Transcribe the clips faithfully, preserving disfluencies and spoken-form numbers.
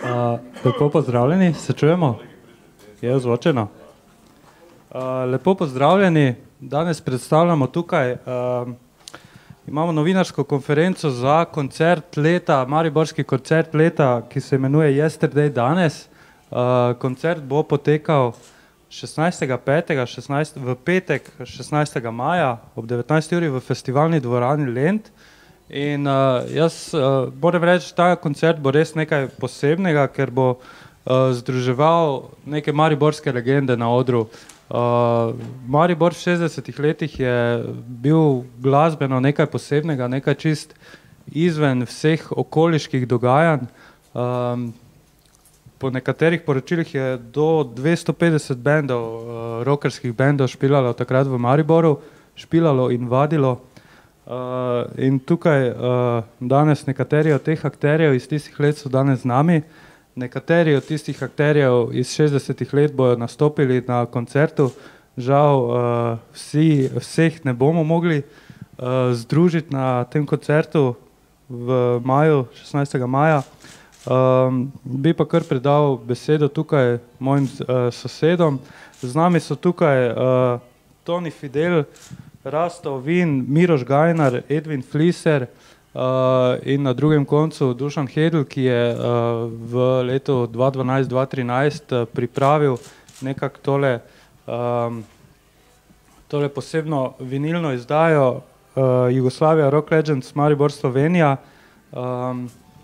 Uh, lepo pozdravljeni, se čujemo? Je ozvočeno? Uh, lepo pozdravljeni, danes predstavljamo tukaj, uh, imamo novinarsko konferenco za koncert leta, mariborski koncert leta, ki se imenuje Yesterday danes. Uh, koncert bo potekal šestnajstega petega v petek šestnajstega maja ob devetnajsti uri v festivalni dvorani Lent. In uh, jaz uh, moram reči, ta koncert bo res nekaj posebnega, ker bo uh, združeval neke mariborske legende na odru. Uh, Maribor v šestdesetih letih je bil glasbeno nekaj posebnega, nekaj čist izven vseh okoliških dogajanj. Um, po nekaterih poročilih je do dvesto petdeset bendov, uh, rockerskih bendov špilalo takrat v Mariboru, špilalo in vadilo. Uh, in tukaj uh, danes nekateri od teh akterjev iz tistih let so danes z nami, nekateri od tistih akterjev iz šestdesetih let bojo nastopili na koncertu, žal uh, vsi, vseh ne bomo mogli uh, združiti na tem koncertu v maju, šestnajstega maja. Um, bi pa kar predal besedo tukaj mojim uh, sosedom. Z nami so tukaj uh, Toni Fidel, Rasto Vin, Miroš Gajnar, Edvin Fliser uh, in na drugem koncu Dušan Hedl, ki je uh, v letu dva dvanajst dva trinajst uh, pripravil nekako tole, um, tole posebno vinilno izdajo uh, Jugoslavia Rock Legends Maribor Slovenija, um,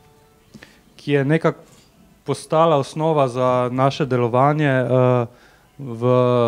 ki je nekako postala osnova za naše delovanje uh, V,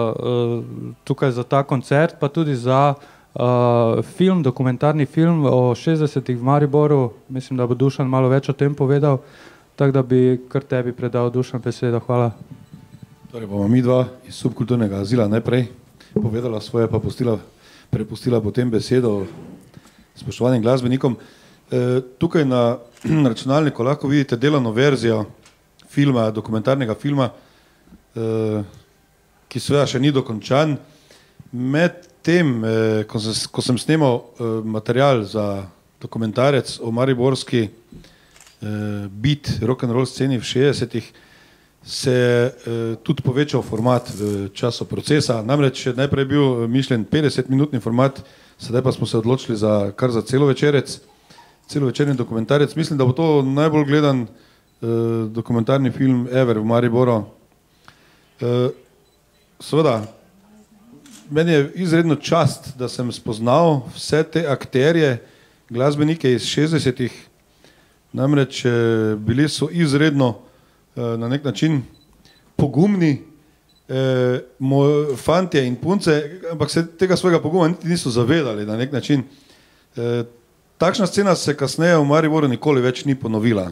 tukaj za ta koncert, pa tudi za uh, film, dokumentarni film o šestdesetih v Mariboru. Mislim, da bo Dušan malo več o tem povedal, tako da bi kar tebi predal, Dušan, besedo. Hvala. Torej bomo mi dva iz subkulturnega azila najprej povedala svoje, pa pustila, prepustila potem besedo spoštovanim glasbenikom. E, tukaj na računalniku lahko vidite delovno verzijo filma, dokumentarnega filma, e, ki seveda še ni dokončan. Med tem, eh, ko, sem, ko sem snemal eh, material za dokumentarec o mariborski eh, beat rock'n'roll sceni v šestdesetih, se je eh, tudi povečal format v času procesa. Namreč najprej je bil mišljen petdesetminutni format, sedaj pa smo se odločili za kar za celovečerec, celovečerni dokumentarec. Mislim, da bo to najbolj gledan eh, dokumentarni film ever v Mariboru. Eh, Seveda, meni je izredno čast, da sem spoznal vse te akterje, glasbenike iz šestdesetih, namreč bili so izredno na nek način pogumni eh, moj, fantje in punce, ampak se tega svojega poguma niti niso zavedali na nek način. Eh, takšna scena se kasneje v Mariboru nikoli več ni ponovila.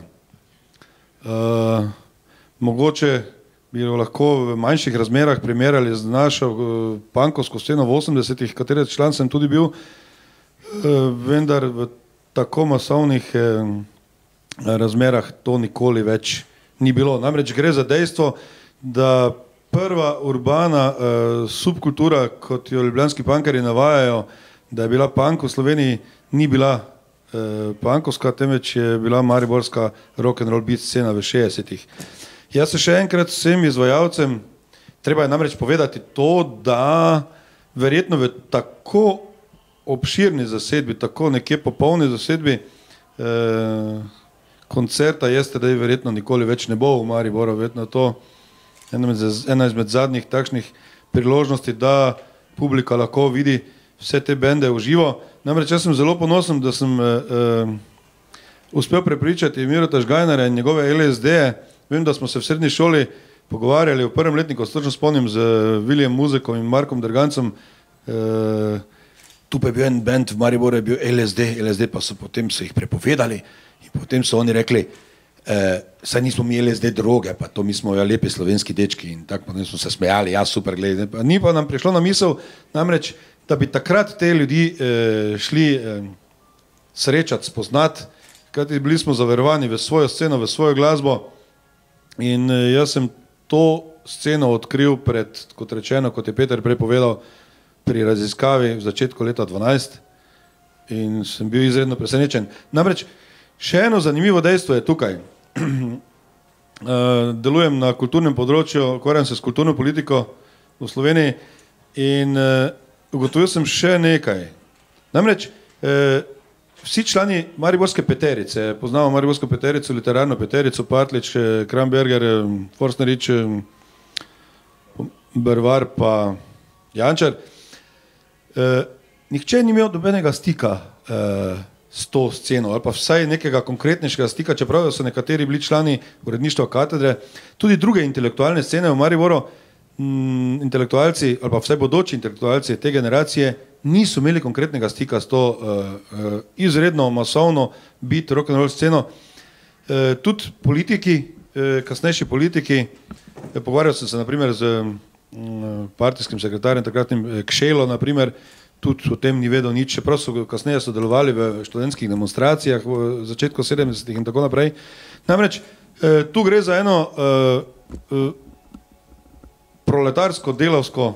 Eh, mogoče bi jo lahko v manjših razmerah primerjali z našo punkovsko sceno v osemdesetih, katere član sem tudi bil, vendar v tako masovnih razmerah to nikoli več ni bilo. Namreč gre za dejstvo, da prva urbana subkultura, kot jo ljubljanski punkerji navajajo, da je bila punk v Sloveniji, ni bila punkovska, temveč je bila mariborska rock'n'roll beat scena v šestdesetih. Jaz se še enkrat vsem izvajalcem, treba je namreč povedati to, da verjetno v tako obširni zasedbi, tako nekje popolni zasedbi eh, koncerta Yesterday verjetno nikoli več ne bo v Mariboru, verjetno to ena izmed zadnjih takšnih priložnosti, da publika lahko vidi vse te bende v živo. Namreč jaz sem zelo ponosen, da sem eh, uspel prepričati Mirota Žgajnarja in njegove L S D-je. Vem, da smo se v srednji šoli pogovarjali v prvem letniku, točno spomnim z Viljem Muzekom in Markom Drgancem. E, tu pa je bil en band v Mariboru, je bil L S D, L S D pa so potem so jih prepovedali in potem so oni rekli, e, saj nismo mi L S D droge, pa to mi smo ja lepi slovenski dečki in tako potem smo se smejali, ja super, gledaj. Ni pa nam prišlo na misel, namreč, da bi takrat te ljudi e, šli e, srečati, spoznati, kajti bili smo zaverovani v svojo sceno, v svojo glasbo. In jaz sem to sceno odkril pred, kot rečeno, kot je Peter prej povedal, pri raziskavi v začetku leta dvanajst in sem bil izredno presenečen. Namreč, še eno zanimivo dejstvo je tukaj. delujem na kulturnem področju, ukvarjam se s kulturno politiko v Sloveniji in ugotovil sem še nekaj. Namreč, vsi člani Mariborske peterice, poznamo Mariborsko peterico, literarno peterico, Patlič, Kramberger, Forstnerič, Brvar pa Jančar. Nihče ni imel dobenega stika s to sceno, ali pa vsaj nekega konkretnejšega stika, čeprav so nekateri bili člani uredništva katedre, tudi druge intelektualne scene v Mariboru, intelektualci, ali pa vsaj bodoči intelektualci te generacije, niso imeli konkretnega stika s to uh, izredno masovno bit rock'n'roll sceno. Uh, tudi politiki, uh, kasnejši politiki, uh, pogovarjal sem se naprimer z uh, partijskim sekretarjem, takratnim uh, Kšelo, naprimer, tudi o tem ni vedel nič, čeprav so kasneje sodelovali v študentskih demonstracijah v začetku sedemdesetih in tako naprej. Namreč, uh, tu gre za eno uh, uh, proletarsko, delavsko,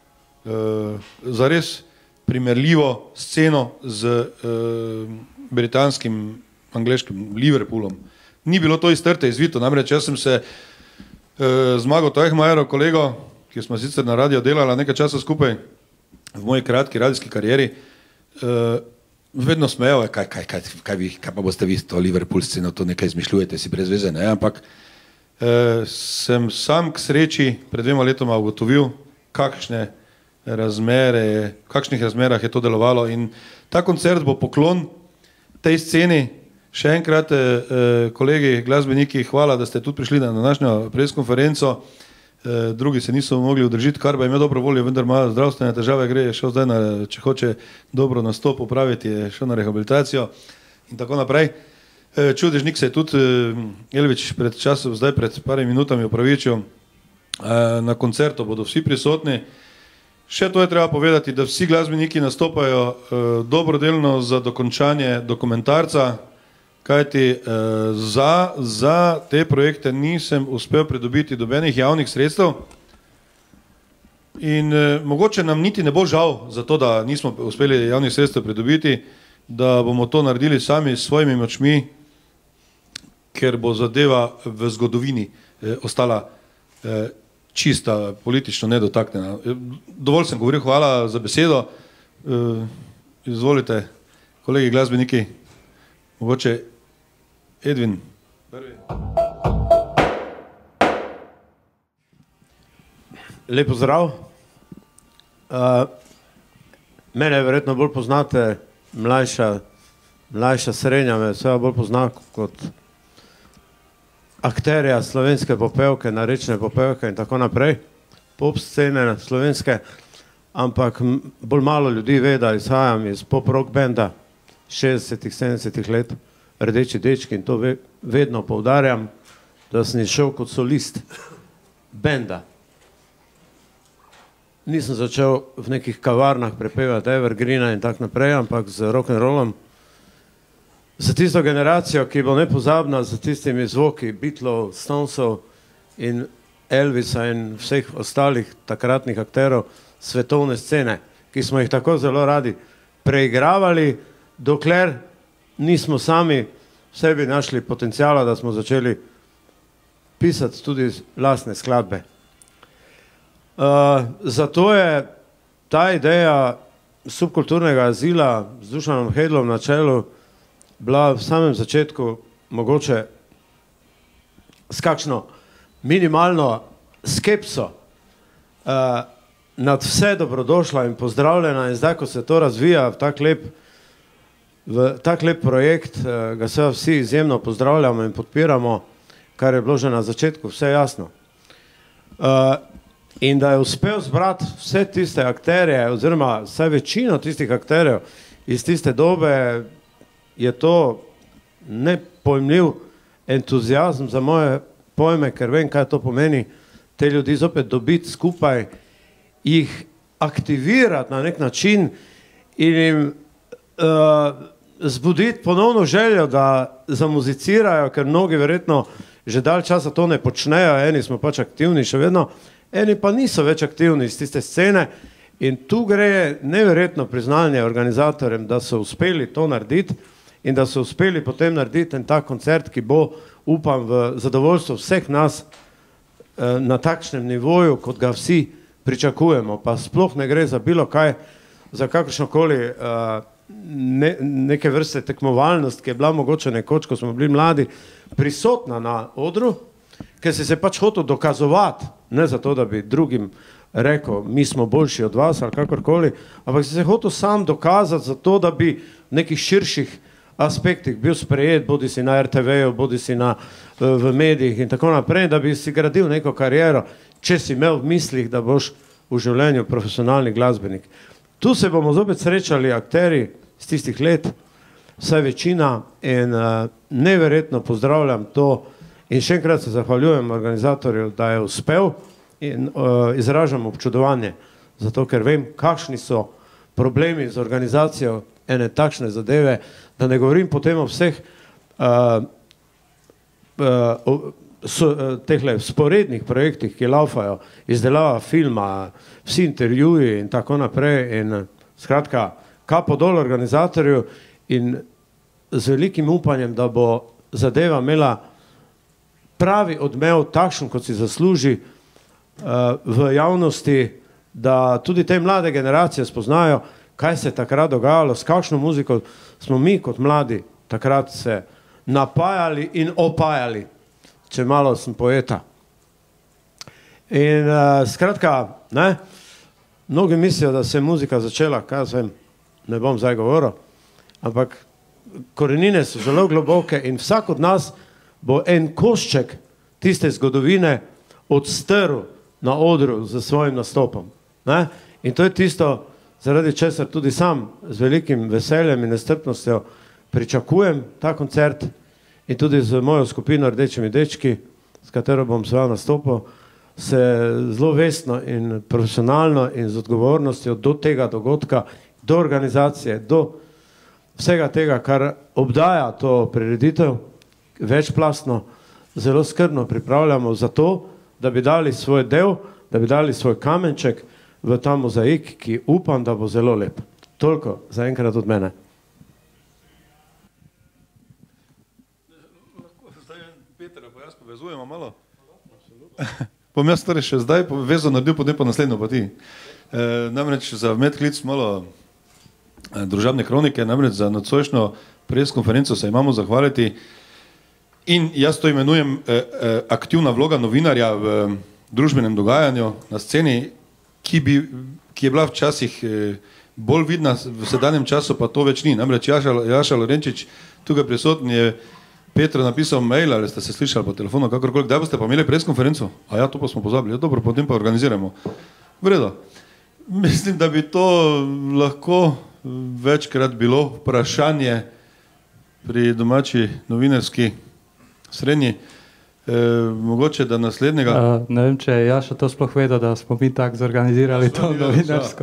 uh, zares primerljivo sceno z uh, britanskim, angleškim Liverpoolom. Ni bilo to iztrte izvito, namreč jaz sem se uh, z Mago Teuchmajerov, kolego, ki smo sicer na radio delala nekaj časa skupaj v moji kratki radijski karieri, uh, vedno smejal, kaj, kaj, kaj, kaj, vi, kaj pa boste vi to Liverpool sceno, to nekaj izmišljujete si brez veze, ne? Ampak uh, sem sam k sreči pred dvema letoma ugotovil, kakšne razmere, v kakšnih razmerah je to delovalo in ta koncert bo poklon tej sceni. Še enkrat, eh, kolegi glasbeniki, hvala, da ste tudi prišli na današnjo preskonferenco. Eh, drugi se niso mogli udržiti, kar pa ima dobro voljo, vendar ima zdravstvene težave, gre je šel zdaj, na, če hoče dobro nastop popraviti, je šel na rehabilitacijo in tako naprej. Eh, čudežnik se je tudi eh, Elvič pred časom, zdaj pred par minutami opravičil, eh, na koncertu bodo vsi prisotni. Še to je treba povedati, da vsi glasbeniki nastopajo uh, dobrodelno za dokončanje dokumentarca, kajti uh, za, za te projekte nisem uspel pridobiti dobenih javnih sredstev in uh, mogoče nam niti ne bo žal za to, da nismo uspeli javnih sredstev pridobiti, da bomo to naredili sami s svojimi močmi, ker bo zadeva v zgodovini uh, ostala uh, čista, politično nedotaknjena. Dovolj sem govoril, hvala za besedo. Izvolite, kolegi glasbeniki, mogoče Edvin. Prvi. Lep pozdrav. Uh, mene verjetno bolj poznate, mlajša, mlajša srednja me vse bolj pozna kot akterja slovenske popevke, narečne popevke in tako naprej, pop scene slovenske, ampak bolj malo ljudi ve, da izhajam iz pop-rock benda šestdesetih, sedemdesetih let, Rdeči dečki, in to ve, vedno poudarjam, da sem šel kot solist benda. Nisem začel v nekih kavarnah prepevati Evergreena in tako naprej, ampak z rock'n'rollom. Za tisto generacijo, ki bo nepozabna za tistimi zvoki Beatlov, Stonesov in Elvisa in vseh ostalih takratnih akterov svetovne scene, ki smo jih tako zelo radi preigravali, dokler nismo sami v sebi našli potencijala, da smo začeli pisati tudi lastne skladbe. Uh, zato je ta ideja subkulturnega azila z Dušanom Hedlom na čelu bila v samem začetku mogoče s kakšno minimalno skepso uh, nad vse dobrodošla in pozdravljena, in zdaj, ko se to razvija v tak lep, v tak lep projekt, uh, ga se vsi izjemno pozdravljamo in podpiramo, kar je bilo že na začetku vse jasno. Uh, in da je uspel zbrati vse tiste akterje, oziroma vsaj večino tistih akterjev iz tiste dobe, je to nepojmljiv entuzijazm za moje pojme, ker vem, kaj to pomeni, te ljudi zopet dobiti skupaj, jih aktivirati na nek način in jim uh, zbuditi ponovno željo, da zamuzicirajo, ker mnogi verjetno že dalj časa to ne počnejo, eni smo pač aktivni še vedno, eni pa niso več aktivni iz tiste scene, in tu gre neverjetno priznanje organizatorjem, da so uspeli to narediti in da so uspeli potem narediti en tak koncert, ki bo upam, v zadovoljstvo vseh nas eh, na takšnem nivoju, kot ga vsi pričakujemo, pa sploh ne gre za bilo kaj, za kakršnokoli eh, ne, neke vrste tekmovalnost, ki je bila mogoče nekoč, ko smo bili mladi, prisotna na odru, ker si se pač hotel dokazovati, ne zato, da bi drugim rekel, mi smo boljši od vas ali kakorkoli, ampak si se hotel sam dokazati zato, da bi v nekih širših aspektih bil sprejet, bodi si na er te veju, bodi si na, v medijih in tako naprej, da bi si gradil neko kariero, če si imel v mislih, da boš v življenju profesionalni glasbenik. Tu se bomo zopet srečali akteri z tistih let, vsaj večina, in uh, neverjetno pozdravljam to in še enkrat se zahvaljujem organizatorju, da je uspel in uh, izražam občudovanje, zato ker vem, kakšni so problemi z organizacijo ene takšne zadeve, da ne govorim potem o vseh uh, uh, so, uh, tehle sporednih projektih, ki laufajo, izdelava filma, vsi intervjuji in tako naprej in skratka, kapo dol organizatorju in z velikim upanjem, da bo zadeva imela pravi odmev, takšen, kot si zasluži uh, v javnosti, da tudi te mlade generacije spoznajo, kaj se je takrat dogajalo, s kakšno muziko smo mi kot mladi takrat se napajali in opajali, če malo sem poeta. In uh, skratka, ne, mnogi mislijo, da se je muzika začela, kaj vem, ne bom zdaj govoril, ampak korenine so zelo globoke in vsak od nas bo en košček tiste zgodovine odstrl na odru z svojim nastopom. Ne? In to je tisto, zaradi česar tudi sam z velikim veseljem in nestrpnostjo pričakujem ta koncert in tudi z mojo skupino Rdečimi dečki, s katero bom svoj nastopil, se zelo vestno in profesionalno in z odgovornostjo do tega dogodka, do organizacije, do vsega tega, kar obdaja to prireditev, večplastno, zelo skrbno pripravljamo za to, da bi dali svoj del, da bi dali svoj kamenček v ta mozaik, ki upam, da bo zelo lep. Toliko za enkrat od mene. Zdaj, Peter, pa jaz povezujemo malo. Bom jaz torej še zdaj povezal, naredil, potem pa naslednjo pa ti. E, namreč za medklic malo e, družabne kronike, namreč za nocojšnjo preskonferenco se imamo zahvaliti in jaz to imenujem e, e, aktivna vloga novinarja v e, družbenem dogajanju na sceni, Ki, bi, ki je bila včasih eh, bolj vidna, v sedanjem času pa to več ni. Namreč Jaša, Jaša Lorenčič, tukaj prisotni, je Petro napisal mail, ali ste se slišali po telefonu, kakorkoli, kdaj boste pa imeli preskonferenco? A ja, to pa smo pozabili. Ja, dobro, potem pa organiziramo. V redu. Mislim, da bi to lahko večkrat bilo vprašanje pri domači novinarski srednji. E, mogoče, da naslednjega... Uh, ne vem, če je Jaša to sploh vedel, da smo mi tako zorganizirali to novinarsko.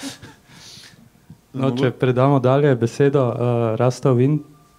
No, če predamo dalje besedo, uh, Rastov Vin.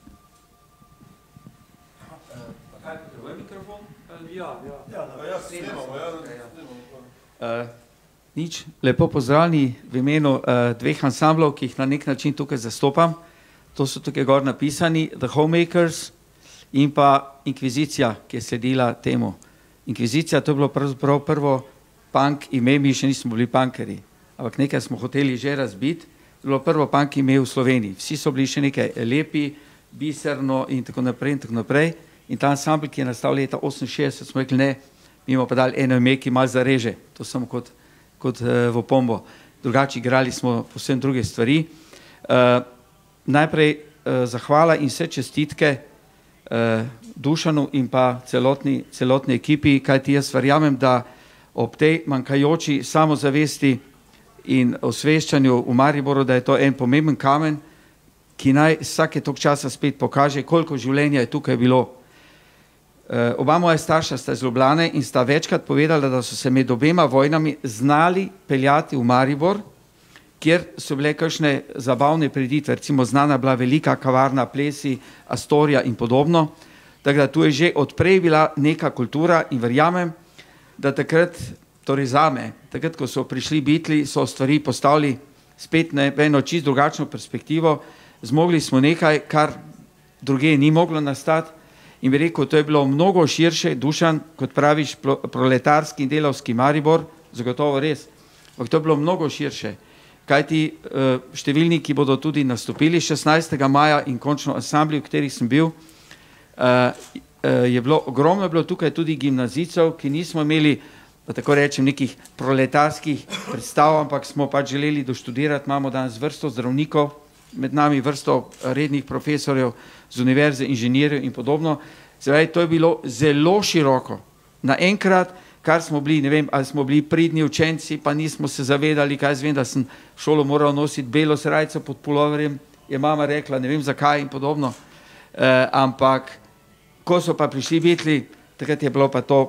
Kaj, potrebuje mikrofon? Ja, ja. Ja, ja, snemamo, ja. Uh, nič, lepo pozdravljeni v imenu uh, dveh ansamblov, ki jih na nek način tukaj zastopam. To so tukaj gor napisani, The Homemakers in pa Inkvizicija, ki je sledila temu. Inkvizicija, to je bilo pravzaprav prvo punk ime, mi še nismo bili punkeri, ampak nekaj smo hoteli že razbiti, to je bilo prvo punk ime v Sloveniji. Vsi so bili še nekaj lepi, biserno in tako naprej in tako naprej. In ta ansambl, ki je nastal leta oseminšestdeset, smo rekli ne, mi imamo pa dali eno ime, ki malo zareže, to samo kot, kot uh, v opombo. Drugače igrali smo povsem druge stvari. Uh, najprej uh, zahvala in vse čestitke Dušanu in pa celotni, celotni ekipi, kajti jaz verjamem, da ob tej manjkajoči samozavesti in osveščanju v Mariboru, da je to en pomemben kamen, ki naj vsake toliko časa spet pokaže, koliko življenja je tukaj bilo. Oba moja starša sta iz Ljubljane in sta večkrat povedala, da so se med obema vojnami znali peljati v Maribor, kjer so bile kakšne zabavne prireditve, recimo znana bila velika kavarna Plesi, Astoria in podobno, tako da tu je že odprej bila neka kultura in verjamem, da takrat, torej zame, takrat, ko so prišli Beatli, so stvari postavili spet na eno čisto drugačno perspektivo, zmogli smo nekaj, kar druge ni moglo nastati in bi rekel, to je bilo mnogo širše, Dušan, kot praviš, proletarski in delavski Maribor, zagotovo res, ampak to je bilo mnogo širše. Kajti številni, ki bodo tudi nastopili šestnajstega maja in končno ansambli, v katerih sem bil, je bilo, ogromno je bilo tukaj tudi gimnazijcev, ki nismo imeli, da tako rečem, nekih proletarskih predstav, ampak smo pač želeli doštudirati, imamo danes vrsto zdravnikov, med nami vrsto rednih profesorjev z univerze, inženirjev in podobno. Zdaj, to je bilo zelo široko. Naenkrat, kar smo bili, ne vem, ali smo bili pridni učenci, pa nismo se zavedali, kaj jaz vem, da sem šolo moral nositi belo srajco pod puloverjem, je mama rekla, ne vem zakaj in podobno. E, ampak, ko so pa prišli Beatli, takrat je bilo pa to,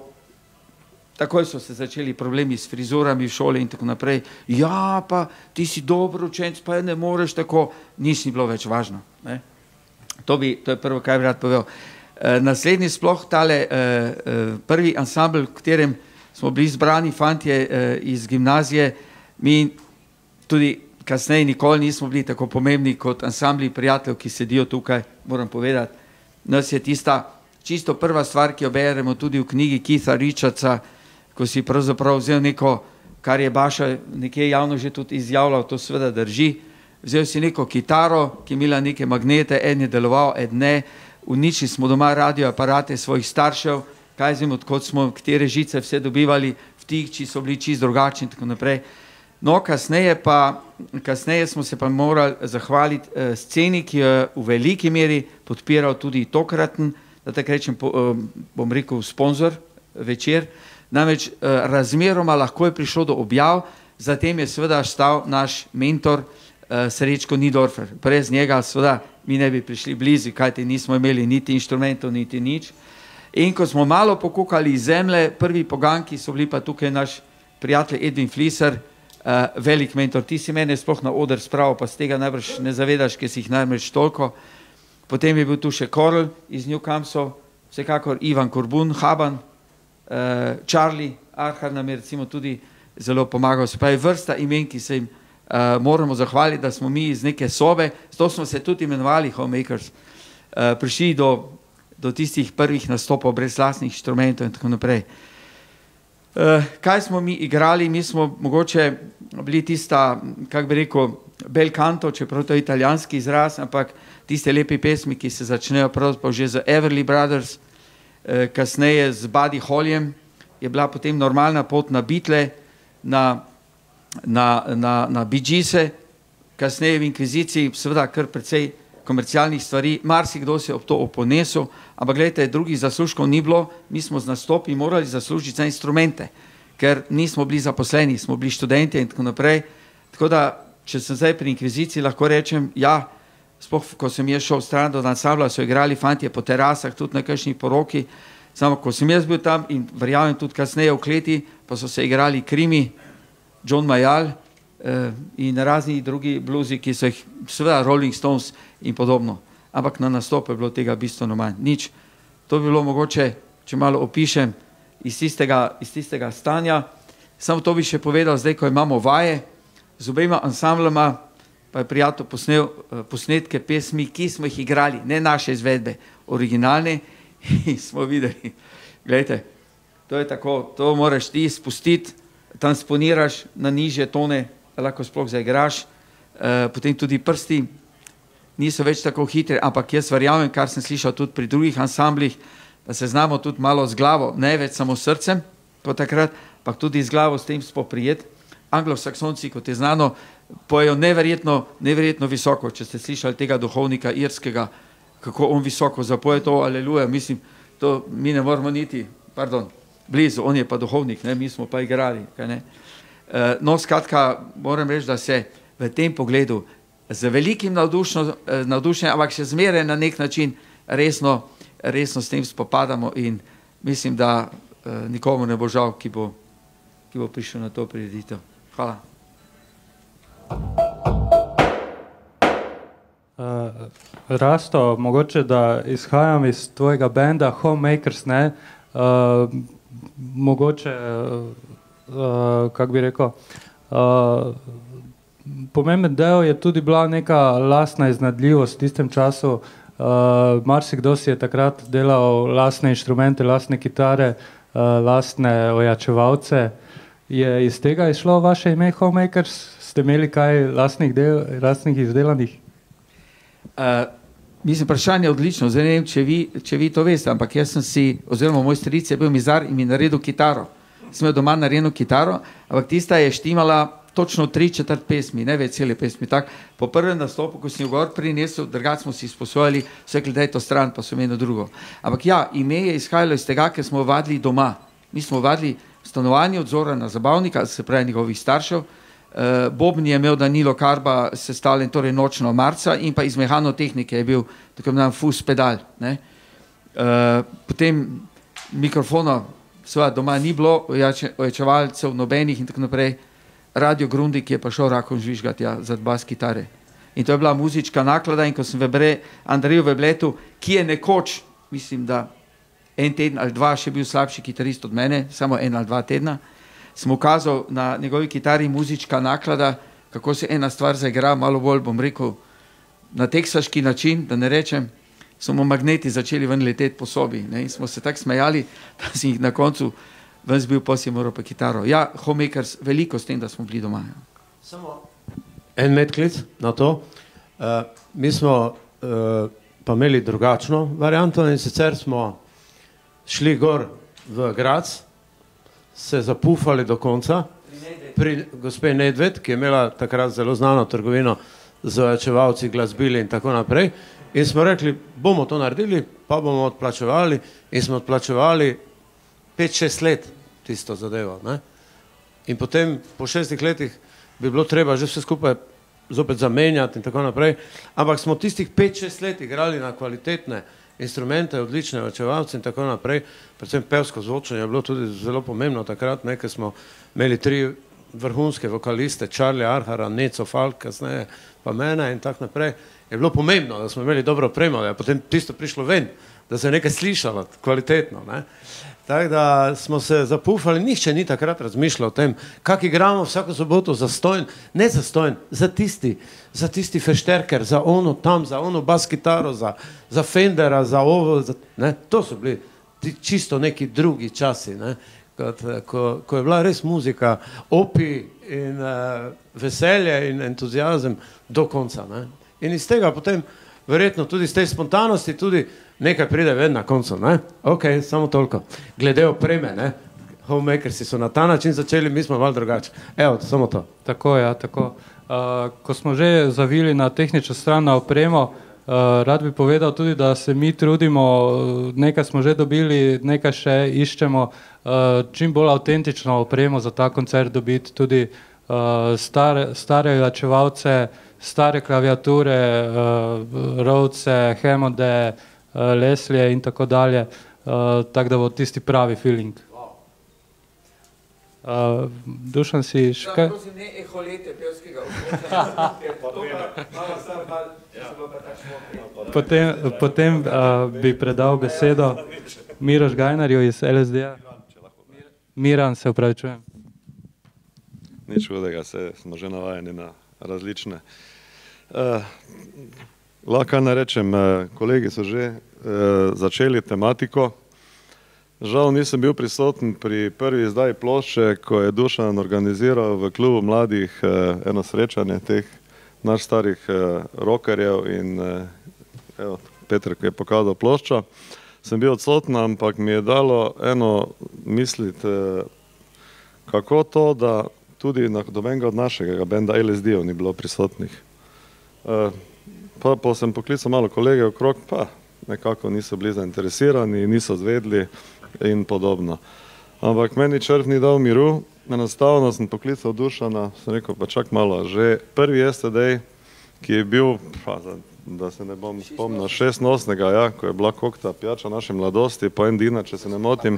takoj so se začeli problemi s frizurami v šoli in tako naprej. Ja, pa ti si dober učenc, pa ne moreš tako, nisi bilo več važno. Ne? To, bi, to je prvo, kaj bi rad povedal. E, naslednji sploh tale e, e, prvi ansambl, v katerem smo bili zbrani fantje e, iz gimnazije, mi tudi kasneje nikoli nismo bili tako pomembni kot ansambli prijateljev, ki sedijo tukaj, moram povedati. Nas je tista čisto prva stvar, ki jo beremo tudi v knjigi Keitha Richardsa, ko si pravzaprav vzel neko, kar je Baša nekje javno že tudi izjavljal, to seveda drži, vzel si neko kitaro, ki je imela neke magnete, en je deloval, en ne, uničili smo doma radioaparate svojih staršev, kaj zvem, odkot smo, katere žice vse dobivali, vtikči so bili čisto drugačni in tako naprej. No, kasneje pa, kasneje smo se pa morali zahvaliti eh, sceni, ki jo je v veliki meri podpiral tudi tokraten, da tako rečem, po, eh, bom rekel, sponzor večer, namreč eh, razmeroma lahko je prišlo do objav, zatem je seveda stal naš mentor eh, Srečko Nidorfer. Brez njega seveda mi ne bi prišli blizu, kajti nismo imeli niti inštrumentov, niti nič. In ko smo malo pokukali iz zemlje, prvi poganki so bili pa tukaj naš prijatelj Edwin Fliser, uh, velik mentor. Ti si mene sploh na oder spravil, pa z tega najbrž ne zavedaš, ker si jih najbrž toliko. Potem je bil tu še Korl iz Newcastle, vsekakor Ivan Korbun, Haban, uh, Charlie Arhar nam je recimo tudi zelo pomagal. Se pa je vrsta imen, ki se jim uh, moramo zahvaliti, da smo mi iz neke sobe, zato smo se tudi imenovali Homemakers, uh, prišli do do tistih prvih nastopov brez lastnih inštrumentov in tako naprej. Uh, kaj smo mi igrali? Mi smo mogoče bili tista, kako bi rekel, bel canto, čeprav to je italijanski izraz, ampak tiste lepe pesmi, ki se začnejo pravzaprav že z Everly Brothers, uh, kasneje z Buddy Hollyem, je bila potem normalna pot na Beatle, na, na, na, na Bee Geese, kasneje v Inkviziciji, seveda kar precej komercialnih stvari, marsikdo se je ob to oponesel, ampak gledajte, drugih zaslužkov ni bilo, mi smo z nastopi morali zaslužiti za instrumente, ker nismo bili zaposleni, smo bili študenti in tako naprej. Tako da, če sem zdaj pri Inkviziciji, lahko rečem, ja, sploh ko sem jaz šel v stran do ansambla, so igrali fantje po terasah, tudi na kakšni poroki, samo ko sem jaz bil tam in verjamem tudi kasneje v kleti, pa so se igrali Krimi, John Mayall, in razni drugi bluzi, ki so jih, seveda Rolling Stones in podobno. Ampak na nastopu je bilo tega bistveno manj. Nič. To bi bilo mogoče, če malo opišem, iz tistega, iz tistega stanja. Samo to bi še povedal, zdaj, ko imamo vaje, z obema ansamblama, pa je prijatelj posnel posnetke pesmi, ki smo jih igrali, ne naše izvedbe, originalne, in smo videli. Glejte, to je tako, to moraš ti spustiti, transponiraš na nižje tone, lahko sploh zaigraš, e, potem tudi prsti niso več tako hitri, ampak jaz verjamem, kar sem slišal tudi pri drugih ansamblih, da se znamo tudi malo z glavo, ne več samo srcem, po takrat, pa tudi z glavo s tem spoprijeti. Anglosaksonci, kot je znano, pojejo neverjetno, neverjetno visoko, če ste slišali tega duhovnika irskega, kako on visoko zapoje to, aleluja, mislim, to mi ne moramo niti, pardon, blizu, on je pa duhovnik, ne, mi smo pa igrali, kaj ne. No, skratka, moram reči, da se v tem pogledu z velikim navdušenjem, ampak še zmeraj na nek način resno, resno s tem spopadamo in mislim, da uh, nikomu ne bo žal, ki bo, ki bo prišel na to prireditev. Hvala. Uh, Rasto, mogoče, da izhajam iz tvojega benda Homemakers, ne, uh, mogoče uh, Uh, kako bi rekel, uh, pomemben del je tudi bila neka lastna iznajdljivost v tistem času. Uh, marsikdo si je takrat delal lastne inštrumente, lastne kitare, uh, lastne ojačevalce. Je iz tega išlo vaše ime Homemakers? Ste imeli kaj lastnih, del, lastnih izdelanih? Uh, mislim, vprašanje je odlično. Zdaj ne vem, če vi, če vi to veste, ampak jaz sem si, oziroma moj stric je bil mizar in mi naredil kitaro. Sem imel doma narejeno kitaro, ampak tista je štimala točno tri četrt pesmi, ne več cele pesmi. Tak, po prvem nastopu, ko sem jo gor prinesel, drugače smo si izposojali, so rekli, daj to stran, pa so imeli drugo. Ampak ja, ime je izhajalo iz tega, ker smo vadili doma. Mi smo vadili stanovanje od Zorana Zabavnika, se pravi njegovih staršev. Uh, Bobni je imel Danilo Karba sestavljen, torej nočno marca, in pa iz mehanotehnike je bil tako imenovan fus pedal. Ne? Uh, potem mikrofona seveda doma ni bilo, ojačevalcev nobenih in tako naprej. Radio Grundi, ki je pa šel rakom žvižgati ja, za bas kitare. In to je bila muzička naklada in ko sem v Andreju Vebletu, ki je nekoč, mislim, da en teden ali dva še bil slabši kitarist od mene, samo en ali dva tedna, sem ukazal na njegovi kitari muzička naklada, kako se ena stvar zaigra, malo bolj, bom rekel, na teksaški način, da ne rečem, smo magneti začeli ven leteti po sobi. Ne? In smo se tako smejali, da si jih na koncu ven zbil, pa si moral pa kitaro. Ja, Homemakers, veliko s tem, da smo bili doma. Ja. Samo en medklic na to. Uh, mi smo uh, pa imeli drugačno varianto in sicer smo šli gor v Graz, se zapufali do konca pri gospe Nedved, ki je imela takrat zelo znano trgovino z ojačevalci, glasbili in tako naprej. In smo rekli, bomo to naredili, pa bomo odplačevali in smo odplačevali pet šest let tisto zadevo. Ne? In potem po šestih letih bi bilo treba že vse skupaj zopet zamenjati in tako naprej. Ampak smo tistih pet šest let igrali na kvalitetne instrumente, odlične ojačevalce in tako naprej. Predvsem pevsko zvočenje je bilo tudi zelo pomembno takrat, ne, ker smo imeli tri vrhunske vokaliste, Charlie Arhara, Neco Falk, kasneje pa mene in tako naprej. Je bilo pomembno, da smo imeli dobro opremo, da je potem tisto prišlo ven, da se je nekaj slišalo kvalitetno. Ne. Tako da smo se zapufali, nihče ni takrat razmišljal o tem, kak igramo vsako soboto zastojen, ne zastojen, za tisti, za tisti fešterker, za ono tam, za ono bas kitaro, za, za Fendera, za ovo, za, ne, to so bili ti, čisto neki drugi časi, ne, kot, ko, ko je bila res muzika, opi in uh, veselje in entuzijazem do konca. Ne. In iz tega potem, verjetno tudi iz te spontanosti, tudi nekaj pride ven na koncu, ne? Ok, samo toliko. Glede opreme, ne? Homemakersi so na ta način začeli, mi smo malo drugače. Evo, samo to. Tako, ja, tako. Uh, ko smo že zavili na tehnično stran na opremo, uh, rad bi povedal tudi, da se mi trudimo, nekaj smo že dobili, nekaj še iščemo, uh, čim bolj avtentično opremo za ta koncert dobiti, tudi uh, stare, stare ojačevalce, stare klaviature, uh, Rhodese, Hammonde, uh, Leslije in tako dalje, uh, tako da bo tisti pravi feeling. Uh, Dušan si še kaj? Prosim, ne eholete pevskega odloča, ker to pa malo star mal, se bo pa tak šmok. Potem, potem uh, bi predal besedo Miroš Gajnarju iz L S D-ja. Miran, se upravičujem. Nič hudega, se smo že navajeni na različne. Uh, lahko ne rečem, uh, kolegi so že uh, začeli tematiko. Žal nisem bil prisoten pri prvi izdaji plošče, ko je Dušan organiziral v klubu mladih uh, eno srečanje teh naš starih uh, rockerjev in uh, evo, Peter, ki je pokazal ploščo. Sem bil odsoten, ampak mi je dalo eno misliti, uh, kako to, da tudi na dobenega od našega benda L S D-ov ni bilo prisotnih. Uh, pa, pa sem poklical malo kolege okrog, pa nekako niso bili zainteresirani, niso zvedli in podobno. Ampak meni črv ni dal miru, enostavno sem poklical Dušana, sem rekel, pa čak malo, že prvi yesterday, ki je bil, pa, da se ne bom spomnil, šestinosemdesetega, ja, ko je bila kokta pijača naše mladosti, po en dina, če se ne motim,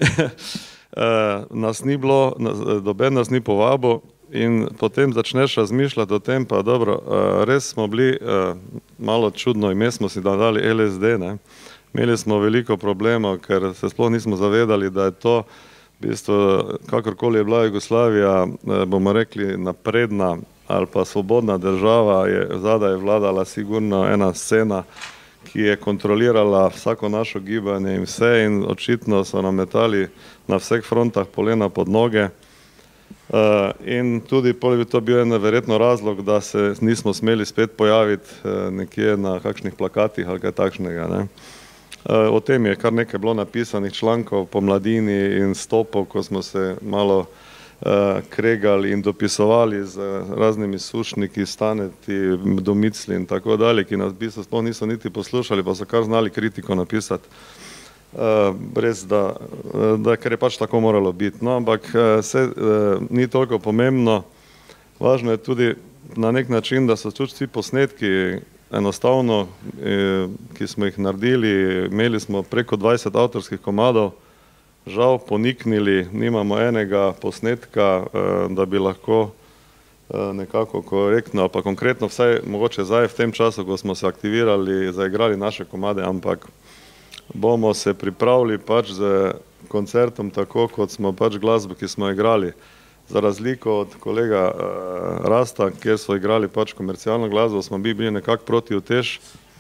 nas ni bilo, doben nas ni povabil in potem začneš razmišljati o tem, pa dobro, res smo bili malo čudno ime, smo si dali L S D, ne. Imeli smo veliko problemov, ker se sploh nismo zavedali, da je to, v bistvu, kakorkoli je bila Jugoslavija, bomo rekli, napredna ali pa svobodna država, je zadaj vladala sigurno ena scena, ki je kontrolirala vsako našo gibanje in vse, in očitno so nam metali na vseh frontah polena pod noge. Uh, in tudi pol bi to bil en verjetno razlog, da se nismo smeli spet pojaviti uh, nekje na kakšnih plakatih ali kaj takšnega. Ne. Uh, o tem je kar nekaj bilo napisanih člankov po Mladini in Stopov, ko smo se malo uh, kregali in dopisovali z raznimi sušniki, Staneti, Domicli in tako dalje, ki nas v bistvu sploh niso niti poslušali, pa so kar znali kritiko napisati. Uh, brez da, da, ker je pač tako moralo biti. No, ampak vse uh, ni toliko pomembno. Važno je tudi na nek način, da so tudi vsi posnetki enostavno, eh, ki smo jih naredili, imeli smo preko dvajset avtorskih komadov, žal poniknili, nimamo enega posnetka, eh, da bi lahko eh, nekako korektno ali pa konkretno vsaj mogoče zdaj v tem času, ko smo se aktivirali, zaigrali naše komade, ampak bomo se pripravili pač z koncertom tako, kot smo pač glasbo, ki smo igrali. Za razliko od kolega uh, Rasta, kjer so igrali pač komercialno glasbo, smo bi bili nekako proti utež.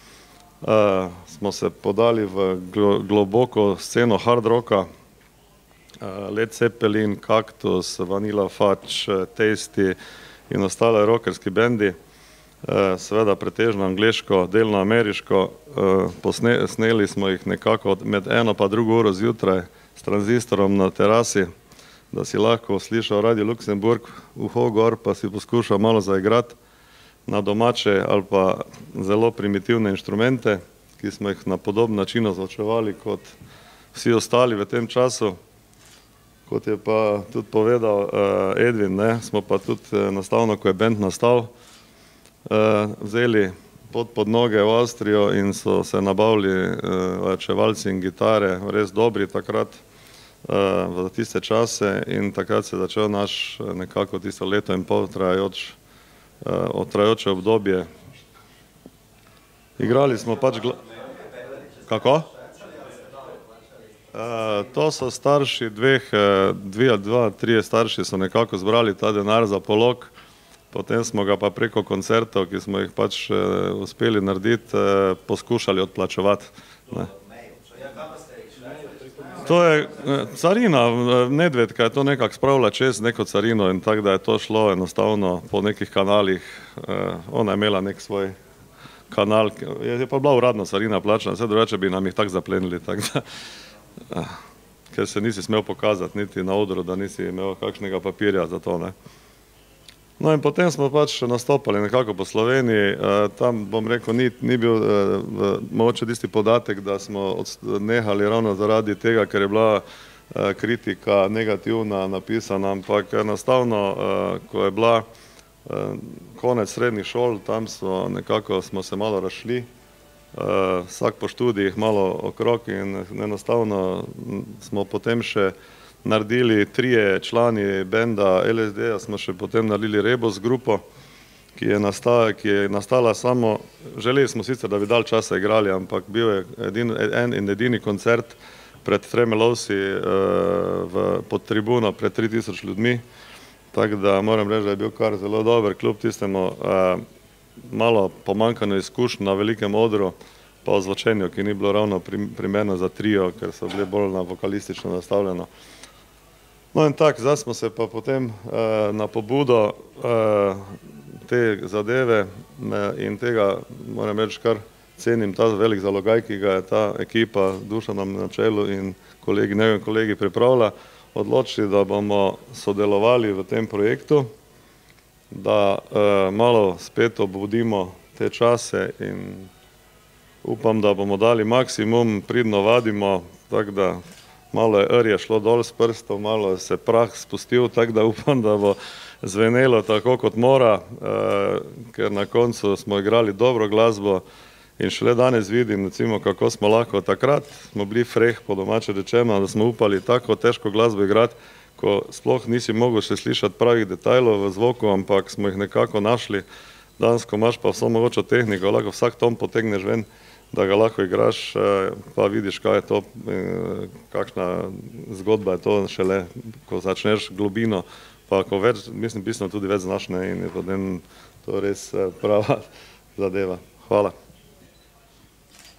Uh, smo se podali v glo globoko sceno hard rocka, uh, Led Zeppelin, Cactus, Vanilla Fudge, uh, Tasty in ostale rockerski bendi. Uh, seveda pretežno angleško, delno ameriško. Uh, posne sneli smo jih nekako med eno pa drugo uro zjutraj s tranzistorom na terasi, da si lahko slišal Radio Luksemburg, uho gor, pa si poskušal malo zaigrati na domače ali pa zelo primitivne inštrumente, ki smo jih na podoben način ozvočevali kot vsi ostali v tem času. Kot je pa tudi povedal uh, Edvin, ne, smo pa tudi uh, nastavno, ko je band nastal, uh, vzeli pot pod noge v Avstrijo in so se nabavili uh, čevalci in gitare, res dobri takrat, v tiste čase, in takrat se je začel naš nekako tisto leto in pol trajajoč, trajajoče obdobje. Igrali smo pač... Kako? To so starši dveh, dve, dva, trije starši so nekako zbrali ta denar za polog, potem smo ga pa preko koncertov, ki smo jih pač uspeli narediti, poskušali odplačevati. Ne. To je carina, Nedvedka je to nekako spravila čez neko carino in tako da je to šlo enostavno po nekih kanalih. Ona je imela nek svoj kanal, je pa bila uradna carina plačana, vse drugače bi nam jih tako zaplenili, tako da, ker se nisi smel pokazati niti na odru, da nisi imel kakšnega papirja za to, ne. No in potem smo pač nastopali nekako po Sloveniji, tam bom rekel, ni, ni bil mogoče tisti podatek, da smo nehali ravno zaradi tega, ker je bila kritika negativna napisana, ampak enostavno, ko je bila konec srednjih šol, tam so nekako smo se malo razšli, vsak po študijih malo okrog in enostavno smo potem še naredili trije člani benda L S D-ja, smo še potem naredili Rebos grupo, ki je, nastala, ki je nastala samo, želeli smo sicer, da bi dal časa igrali, ampak bil je edin, en in edini koncert pred Tremelovsi uh, pod tribuno pred tri tisoč ljudmi, tako da moram reči, da je bil kar zelo dober, kljub tistemu uh, malo pomanjkanju izkušnj na velikem odru, pa o zvočenju, ki ni bilo ravno primerno za trio, ker so bile bolj na vokalistično nastavljeno. No in tak, zdaj smo se pa potem uh, na pobudo uh, te zadeve uh, in tega, moram reči, kar cenim ta velik zalogaj, ki ga je ta ekipa Dušanom na čelu in kolegi, njegovi kolegi pripravila, odločili, da bomo sodelovali v tem projektu, da uh, malo spet obudimo te čase in upam, da bomo dali maksimum, pridno vadimo, tako da malo je rje šlo dol s prstov, malo se prah spustil, tako da upam, da bo zvenelo tako, kot mora, eh, ker na koncu smo igrali dobro glasbo in šele danes vidim, recimo, kako smo lahko takrat, smo bili freh, po domače rečeno, da smo upali tako težko glasbo igrati, ko sploh nisi mogel še slišati pravih detajlov v zvoku, ampak smo jih nekako našli. Danes, ko imaš pa vso mogočo tehniko, lahko vsak ton potegneš ven, da ga lahko igraš, pa vidiš, kaj je to, kakšna zgodba je to šele, ko začneš globino, pa ko več, mislim, bistveno tudi več znaš, ne, in je potem to res prava zadeva. Hvala.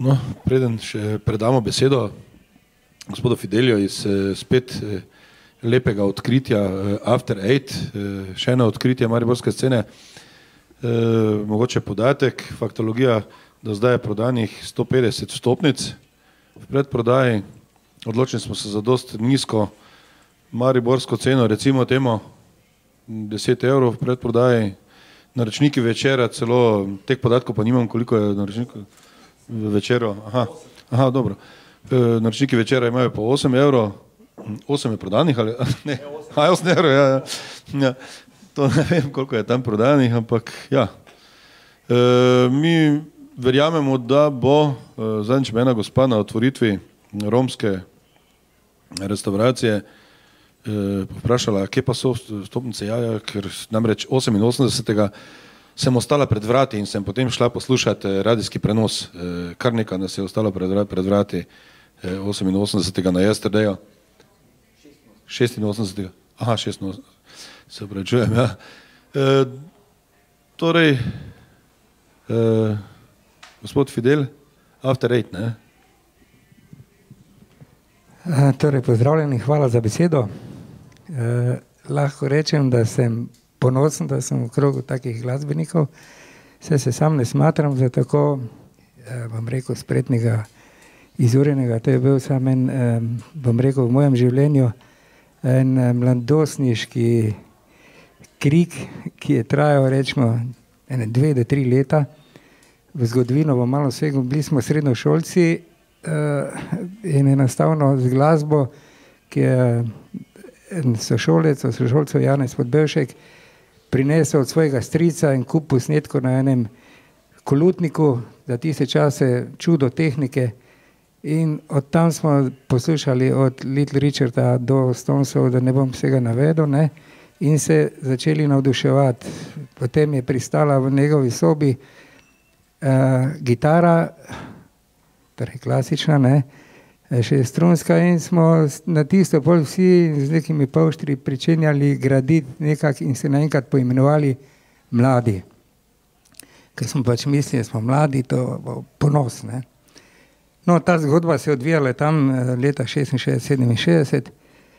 No, preden še predamo besedo gospodu Fidelju iz spet lepega odkritja After Eight, še eno odkritje mariborske scene. Mogoče podatek, faktologija, da zdaj je prodanih sto petdeset vstopnic v predprodaji. Odločili smo se za dost nizko mariborsko ceno, recimo temu deset evrov v predprodaji. Naročniki večera celo, teh podatkov pa nimam, koliko je naročnikov večero. Aha, aha, dobro. Naročniki večera imajo po osem evrov, osem je prodanih ali ne? A, osem evrov, ja, ja. Ja. To ne vem, koliko je tam prodanih, ampak ja. E, mi verjamemo, da bo zadnjič ena gospa na otvoritvi romske restauracije vprašala, kje pa so vstopnice, ja, ja, ker namreč oseminosemdesetega sem ostala pred vrati in sem potem šla poslušati radijski prenos, kar nekaj nas je ostalo pred, pred vrati oseminosemdesetega na Yesterdayu. šestinosemdesetega. Aha, šestinosemdesetega. Se opravičujem, ja. E, torej, e, gospod Fidel, After Eight, ne? E, torej, pozdravljeni, hvala za besedo. Eh, lahko rečem, da sem ponosen, da sem v krogu takih glasbenikov, saj se sam ne smatram za tako, eh, bom rekel, spretnega, izurjenega. To je bil sam en, eh, bom rekel, v mojem življenju en eh, mladostniški krik, ki je trajal, rečemo, ene dve do tri leta. V zgodovino bom malo segel, bili smo srednjošolci eh, in enostavno z glasbo, ki je sošolec, sošolcev Janez Podbevšek prinesel od svojega strica in kup posnetkov na enem kolutniku za tiste čase, čudo tehnike, in od tam smo poslušali od Little Richarda do Stonesov, da ne bom vsega navedel, ne, in se začeli navduševati. Potem je pristala v njegovi sobi uh, gitara, torej klasična, ne, še strunska, in smo na tisto pol vsi z nekimi pavštri pričenjali graditi nekak in se naenkrat poimenovali Mladi. Ker smo pač mislili, da smo mladi, to bo ponos, ne. No, ta zgodba se je odvijala tam leta šestinšestdeset sedeminšestdeset.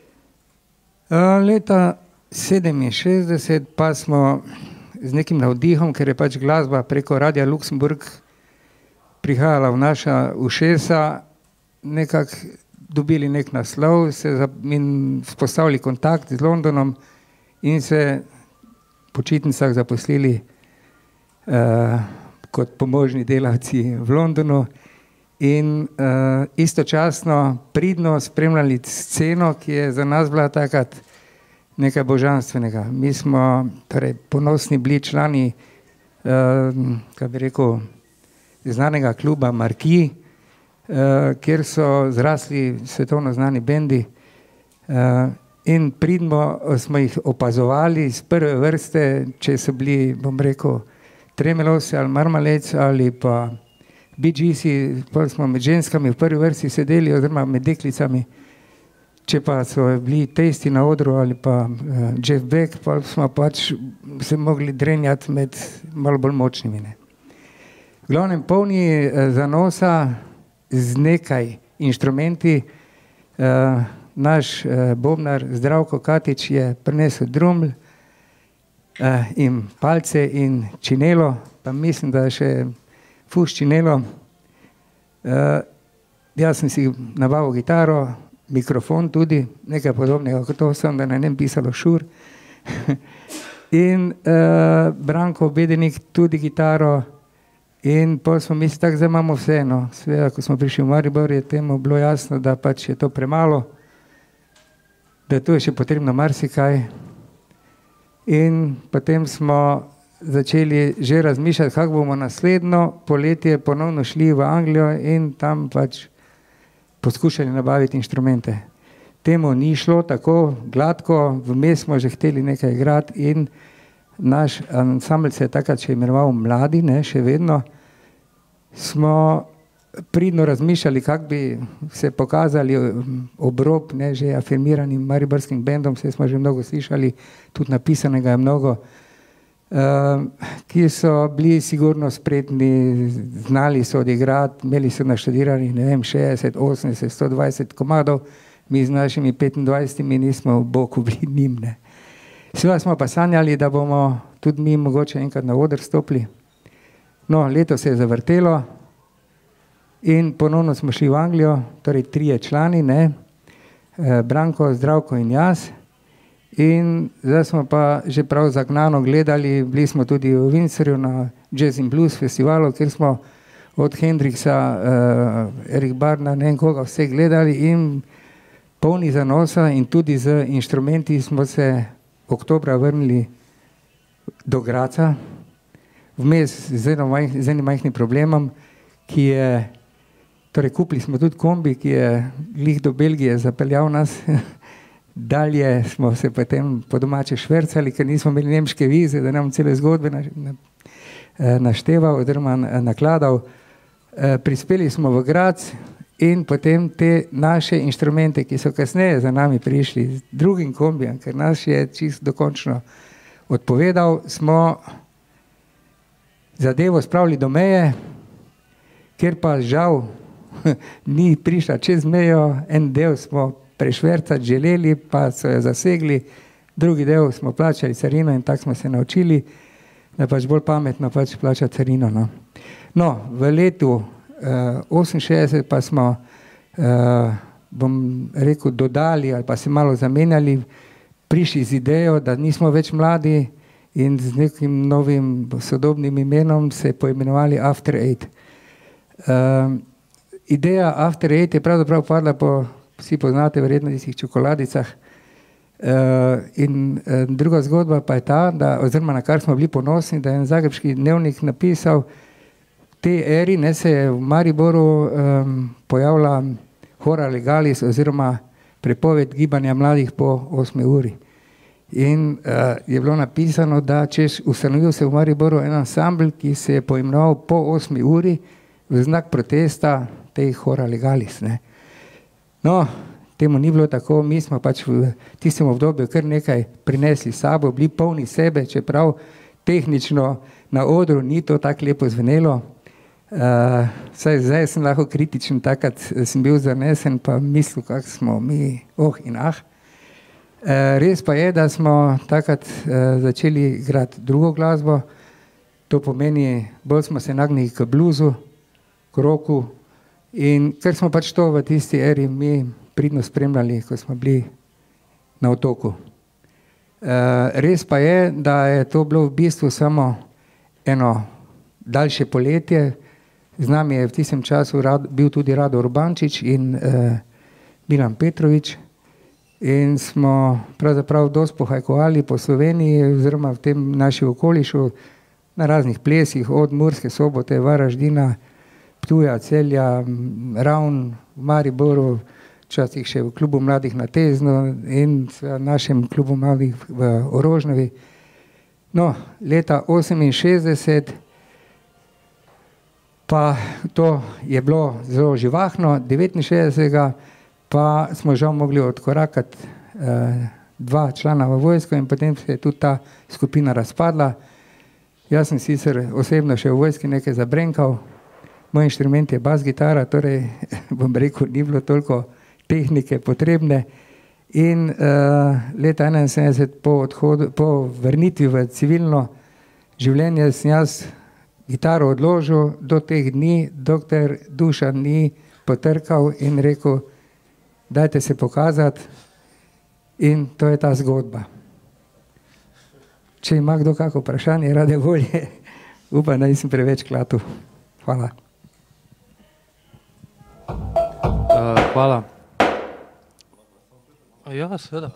Leta sedeminšestdeset pa smo z nekim navdihom, ker je pač glasba preko Radia Luksemburg prihajala v naša ušesa, nekako dobili nek naslov, se in vzpostavili kontakt z Londonom in se v počitnicah zaposlili uh, kot pomožni delavci v Londonu in uh, istočasno pridno spremljali sceno, ki je za nas bila takrat nekaj božanstvenega. Mi smo torej ponosni bili člani, uh, kaj bi rekel, znanega kluba Marquis, Uh, kjer so zrasli svetovno znani bendi uh, in pridno smo jih opazovali z prve vrste, če so bili, bom rekel, Tremelosi ali Marmalec ali pa Bee Geesi, pa smo med ženskami v prvi vrsti sedeli oziroma med deklicami, če pa so bili Tasty na odru ali pa uh, Jeff Beck, pa smo pač se mogli drenjati med malo bolj močnimi. Ne. V glavnem polni uh, zanosa z nekaj inštrumenti. Uh, naš uh, bobnar Zdravko Katič je prinesel druml uh, in palce in činelo, pa mislim, da še fuš činelo. Uh, jaz sem si nabavil gitaro, mikrofon tudi, nekaj podobnega kot to, sem, da na njem pisalo Šur. in uh, Branko Bedenik tudi gitaro. In pa smo mislili, tako zdaj imamo vse, no. Seveda, ko smo prišli v Maribor, je temu bilo jasno, da pač je to premalo, da tu je še potrebno marsikaj. In potem smo začeli že razmišljati, kako bomo naslednjo poletje ponovno šli v Anglijo in tam pač poskušali nabaviti inštrumente. Temu ni šlo tako gladko, vmes smo že hteli nekaj igrati in naš ansambl se je takrat še imenoval Mladi, ne, še vedno. Smo pridno razmišljali, kako bi se pokazali obrob, ne, že afirmiranim mariborskim bendom, vse smo že mnogo slišali, tudi napisanega je mnogo. ki so bili sigurno spretni, znali so odigrati, imeli so naštudiranih, ne vem, šestdeset, osemdeset, sto dvajset komadov, mi z našimi petindvajsetimi nismo v boku bili njim, ne. Seveda smo pa sanjali, da bomo tudi mi mogoče enkrat na oder stopili. No, leto se je zavrtelo in ponovno smo šli v Anglijo, torej trije člani, ne, Branko, Zdravko in jaz. In zdaj smo pa že prav zagnano gledali, bili smo tudi v Windsorju na Jazz in Blues festivalu, kjer smo od Hendriksa, uh, Erik Barna, ne vem koga, vse gledali in polni zanosa in tudi z inštrumenti smo se oktobra vrnili do Graca, vmes z, majh, z enim majhnim problemom, ki je, torej kupili smo tudi kombi, ki je glih do Belgije zapeljal nas, dalje smo se potem po domače švercali, ker nismo imeli nemške vize, da nam cele zgodbe na, na, našteval oziroma nakladal. Prispeli smo v Graz in potem te naše inštrumente, ki so kasneje za nami prišli z drugim kombijem, ker nas je čisto dokončno odpovedal, smo zadevo spravili do meje, ker pa žal ni prišla čez mejo, en del smo prešvercati želeli, pa so jo zasegli, drugi del smo plačali carino in tako smo se naučili, da pač bolj pametno pač plačati carino. No, no v letu uh, oseminšestdeset pa smo, uh, bom rekel, dodali ali pa se malo zamenjali, prišli z idejo, da nismo več mladi in z nekim novim sodobnim imenom se poimenovali After Eight. Uh, ideja After Eight je pravzaprav padla po, vsi poznate verjetno tistih čokoladicah. Uh, in uh, druga zgodba pa je ta, da, oziroma na kar smo bili ponosni, da je en zagrebški dnevnik napisal, v tej eri ne, se je v Mariboru um, pojavila hora legalis oziroma prepoved gibanja mladih po osmi uri. In uh, je bilo napisano, da češ ustanovil se v Mariboru en ansambl, ki se je poimenoval po osmi uri v znak protesta tej hora legalis. Ne. No, temu ni bilo tako, mi smo pač v tistem obdobju kar nekaj prinesli s sabo, bili polni sebe, čeprav tehnično na odru ni to tako lepo zvenelo. Uh, saj zdaj sem lahko kritičen, takrat sem bil zanesen, pa mislil, kak smo mi, oh in ah. Uh, res pa je, da smo takrat uh, začeli igrati drugo glasbo, to pomeni, bolj smo se nagnili k bluzu, k roku, in ker smo pač to v tisti eri mi pridno spremljali, ko smo bili na otoku. Uh, res pa je, da je to bilo v bistvu samo eno daljše poletje. Z nami je v tistem času rad, bil tudi Rado Urbančič in uh, Milan Petrovič in smo pravzaprav dosti pohajkovali po Sloveniji oziroma v tem naši okolišu na raznih plesih, od Murske Sobote, Varaždina, Ptuja, Celja, Ravn, v Mariboru, včasih še v klubu mladih na Tezno in v našem klubu mladih v Orožnovi. No, leta oseminšestdeset pa to je bilo zelo živahno, devetinšestdesetega pa smo žal mogli odkorakati eh, dva člana v vojsko in potem se je tudi ta skupina razpadla. Jaz sem sicer osebno še v vojski nekaj zabrenkal, moj inštrument je bas gitara, torej bom rekel, ni bilo toliko tehnike potrebne in uh, leta enainsedemdeset po, odhodu, po vrnitvi v civilno življenje sem jaz gitaro odložil do teh dni, dokler Dušan ni potrkal in rekel, dajte se pokazati in to je ta zgodba. Če ima kdo kako vprašanje, rade volje, upam, da nisem preveč klatil. Hvala. Uh, hvala. Ja, seveda.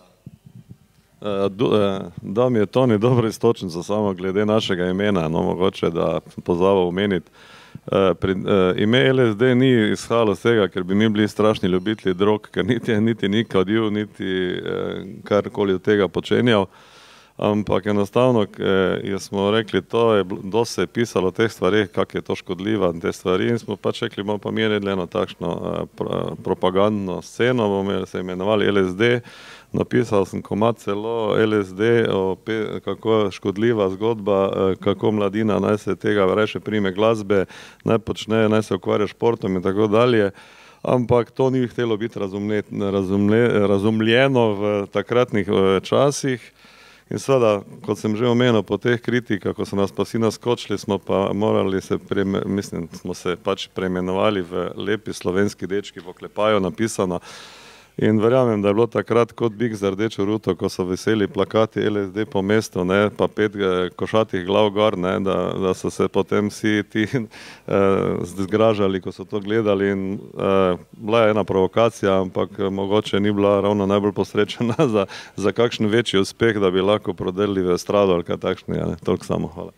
Da mi je Toni dobro istočen za samo glede našega imena, no mogoče da pozval omeniti. Pri, ime L S D ni izhajalo z tega, ker bi mi bili strašni ljubitelji drog, ker niti, niti ni kadil, niti karkoli od tega počenjal, ampak enostavno, eh, smo rekli, to je, dosti se je pisalo o teh stvarih, kak je to škodljiva te stvari in smo pač rekli, bomo pa imeli eno takšno eh, pro, propagandno sceno, bomo se imenovali L S D, napisal sem komad celo L S D, o pe, kako je škodljiva zgodba, eh, kako mladina naj se tega reče prime glasbe, naj počne, naj se ukvarja športom in tako dalje. Ampak to ni htelo biti razumlje, razumlje, razumljeno v takratnih časih. In seveda, kot sem že omenil, po teh kritikah, ko so nas pa vsi naskočili, smo pa morali se, preme, mislim, smo se pač preimenovali v Lepi slovenski dečki, v oklepaju napisano. In verjamem, da je bilo takrat kot bik za rdečo ruto, ko so veseli plakati L S D po mestu, ne, pa pet košatih glav gor, ne, da, da so se potem vsi ti eh, zgražali, ko so to gledali. In, eh, bila je ena provokacija, ampak mogoče ni bila ravno najbolj posrečena za, za kakšen večji uspeh, da bi lahko prodrli v estrado ali kaj takšnega. Ja, toliko samo, hvala.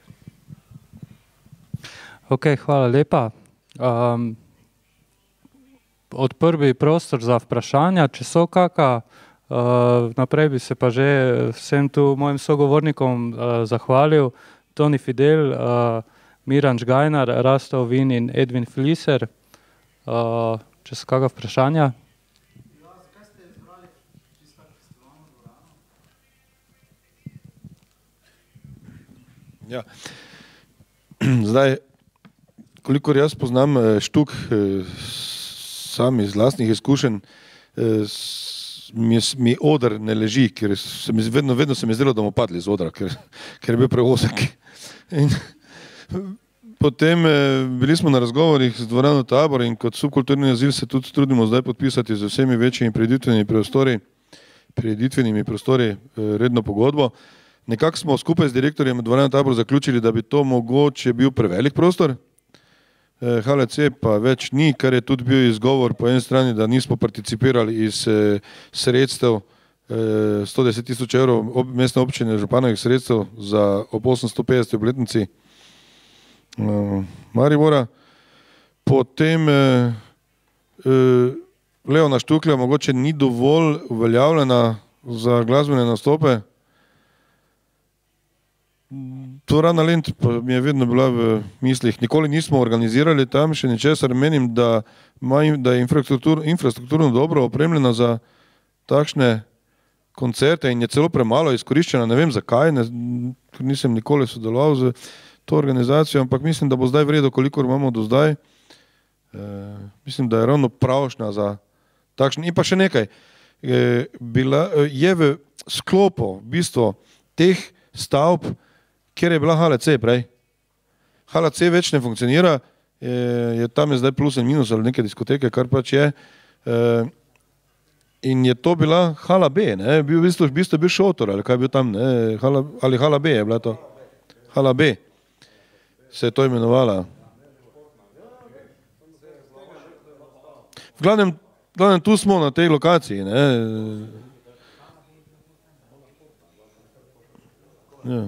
Ok, hvala lepa. Um, Odprl bi prostor za vprašanja, če so kaka. Uh, naprej bi se pa že vsem tu mojim sogovornikom uh, zahvalil. Toni Fidel, uh, Miran Žgajnar, Rastov Vin in Edvin Fliser. Uh, če so kaka vprašanja? Ja. Zdaj, kolikor jaz poznam Štuk, sam iz lastnih izkušenj, mi, mi odr ne leži, ker se mi, vedno, vedno se mi zdelo, da bomo padli z odra, ker, ker je bil preosek. In potem bili smo na razgovorih z dvorano Tabor in kot subkulturni azil se tudi trudimo zdaj podpisati z vsemi večjimi prireditvenimi prostori, prireditvenimi prostori redno pogodbo. Nekako smo skupaj z direktorjem dvorane Tabor zaključili, da bi to mogoče bil prevelik prostor. H L C pa več ni, kar je tudi bil izgovor po eni strani, da nismo participirali iz eh, sredstev, eh, sto deset tisoč evrov ob, mestne občine županovih sredstev za ob osemsto petdeseti obletnici eh, Maribora. Potem eh, eh, Leona Štuklja mogoče ni dovolj uveljavljena za glasbene nastope. Dvorana Lent pa mi je vedno bila v mislih. Nikoli nismo organizirali tam še ničesar. Menim, da, da je infrastruktur, infrastrukturno dobro opremljena za takšne koncerte in je celo premalo izkoriščena. Ne vem zakaj, ne, nisem nikoli sodeloval z to organizacijo, ampak mislim, da bo zdaj v redu, kolikor imamo do zdaj. E, mislim, da je ravno pravšnja za takšne. In pa še nekaj. E, bila, je v sklopu v bistvu teh stavb, kjer je bila H L C prej. H L C več ne funkcionira, je, je tam je zdaj plus in minus ali neke diskoteke, kar pač je. E, in je to bila H L B, ne, bil v bistvu, v bistvu bil šotor, ali kaj je bil tam, ne, Hala, ali H L B je bila to. H L B se je to imenovala. V glavnem, v glavnem tu smo na tej lokaciji, ne. Ja.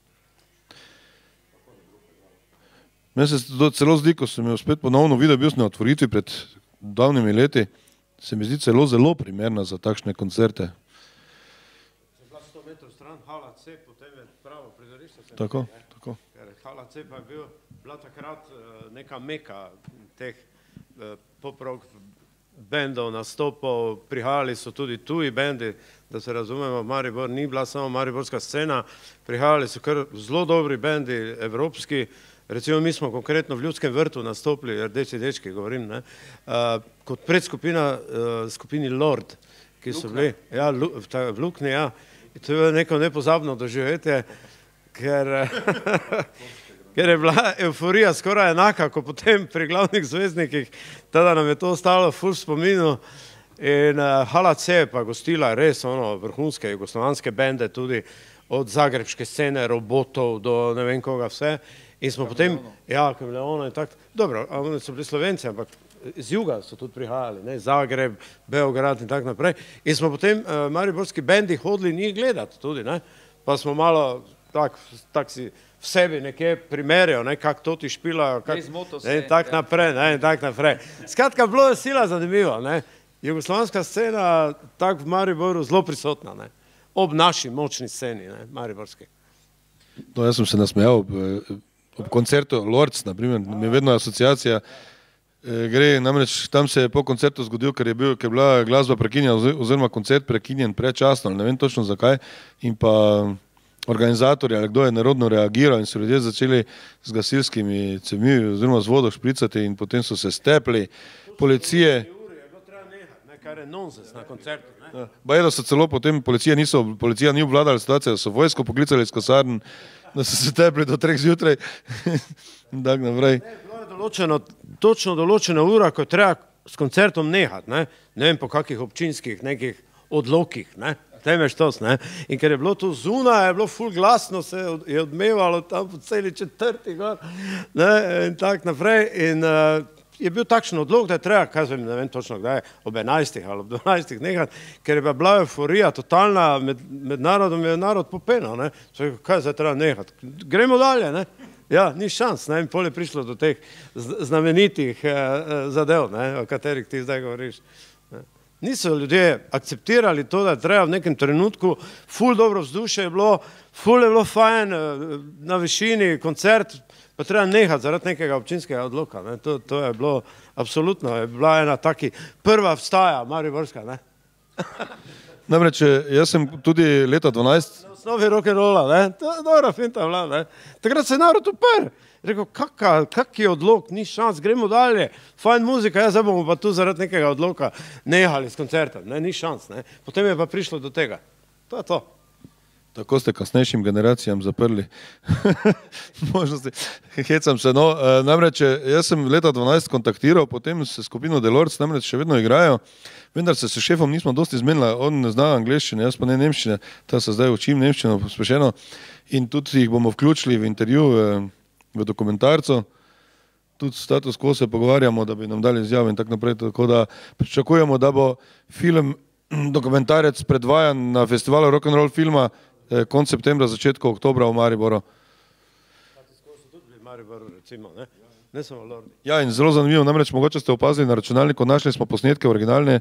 Meni se celo zdi, ko sem jo spet ponovno videl, bil sem na otvoritvi pred davnimi leti, se mi zdi celo zelo primerna za takšne koncerte. Če bila sto metrov stran H L C, potem je pravo prizorišče. Tako, tako. Ker H L C pa je bil, bila takrat neka meka teh pop-rock bendov, nastopov, prihajali so tudi tuji bendi, da se razumemo, Maribor ni bila samo mariborska scena, prihajali so kar zelo dobri bendi, evropski. Recimo mi smo konkretno v Ljudskem vrtu nastopili, Rdeči dečki govorim, ne, uh, kot predskupina uh, skupini Lord, ki so bili ja, v Lukni, ja. In to je neko nepozabno doživetje, ker, ker je bila euforija skoraj enaka, kot potem pri glavnih zvezdnikih, tada nam je to ostalo ful spominu. In uh, H L C pa gostila res ono vrhunske jugoslovanske bende, tudi od zagrebške scene, Robotov do ne vem koga vse. In smo potem, ja, Kameleona in tako, dobro, oni so bili Slovenci, ampak z juga so tudi prihajali, ne, Zagreb, Beograd in tako naprej. In smo potem uh, mariborski bendi hodili njih gledati tudi, ne, pa smo malo tak, tak si v sebi nekje primerjal, ne, kak to ti špilajo, kak, ne, in tako naprej, ne, in tako naprej. Skratka, bilo je sila zanimivo, ne, jugoslovanska scena tak v Mariboru zelo prisotna, ne. ob naši močni sceni, ne, mariborski. No, jaz sem se nasmejal ob, ob koncertu Lords, naprimer, mi je vedno asociacija, gre, namreč tam se je po koncertu zgodil, ker je, bil, ker je bila glasba prekinjena oziroma koncert prekinjen predčasno, ne vem točno zakaj, in pa organizatorji ali kdo je narodno reagiral in so ljudje začeli z gasilskimi cevmi oziroma z vodo špricati in potem so se stepli, policije. Kar je nonsens na koncertu. Baje, da so celo potem policija, niso, policija ni obvladala situacije, da so vojsko poklicali iz kasarn, da so se tepli do treh zjutraj in tak naprej. Bilo je določeno, točno določena ura, ko je treba s koncertom nehati, ne, ne vem po kakih občinskih nekih odlokih, ne, temeš tos, ne, in ker je bilo to zunaj, je bilo ful glasno, se je odmevalo tam po celi četrti gor, ne, in tak naprej, in uh, je bil takšen odlok, da je treba, kaj zvem, ne vem točno kdaj, ob enajstih ali ob dvanajstih nekaj, ker je bila euforija totalna, med, med narodom je narod popenal, ne, so rekel, kaj zdaj treba nehati, gremo dalje, ne, ja, ni šans, ne, in pol je prišlo do teh znamenitih eh, zadev, ne, o katerih ti zdaj govoriš. Ne. Niso ljudje akceptirali to, da je treba v nekem trenutku, ful dobro vzdušje je bilo, ful je bilo fajn, na višini, koncert, pa treba nehati zaradi nekega občinskega odloka. Ne. To, to je bilo, absolutno, je bila ena taki prva vstaja, mariborska, ne. Namreč, jaz sem tudi leta dvanajst... Na osnovi rock'n'rolla, ne, to je dobra finta bila, ne. Takrat se je narod upr. Rekel, kaka, kak je odlok, ni šans, gremo dalje, fajn muzika, ja, zdaj bomo pa tu zaradi nekega odloka nehali s koncertom, ne, ni šans, ne. Potem je pa prišlo do tega. To je to. Tako ste kasnejšim generacijam zaprli možnosti. Hecam se, no, namreč, jaz sem leta dvanajst kontaktiral, potem se skupino The Lords, namreč še vedno igrajo, vendar se s šefom nismo dosti zmenili, on ne zna angleščine, jaz pa ne nemščine, ta se zdaj učim nemščino pospešeno in tudi jih bomo vključili v intervju v dokumentarcu, tudi status quo se pogovarjamo, da bi nam dali izjave in tak naprej, tako da pričakujemo, da bo film, dokumentarec predvajan na festivalu rock'n'roll filma konec septembra, začetku oktobra v Mariboru. Status quo so tudi v Mariboru, recimo, ne? Ne samo Lordi. Ja, in zelo zanimivo, namreč mogoče ste opazili na računalniku, našli smo posnetke originalne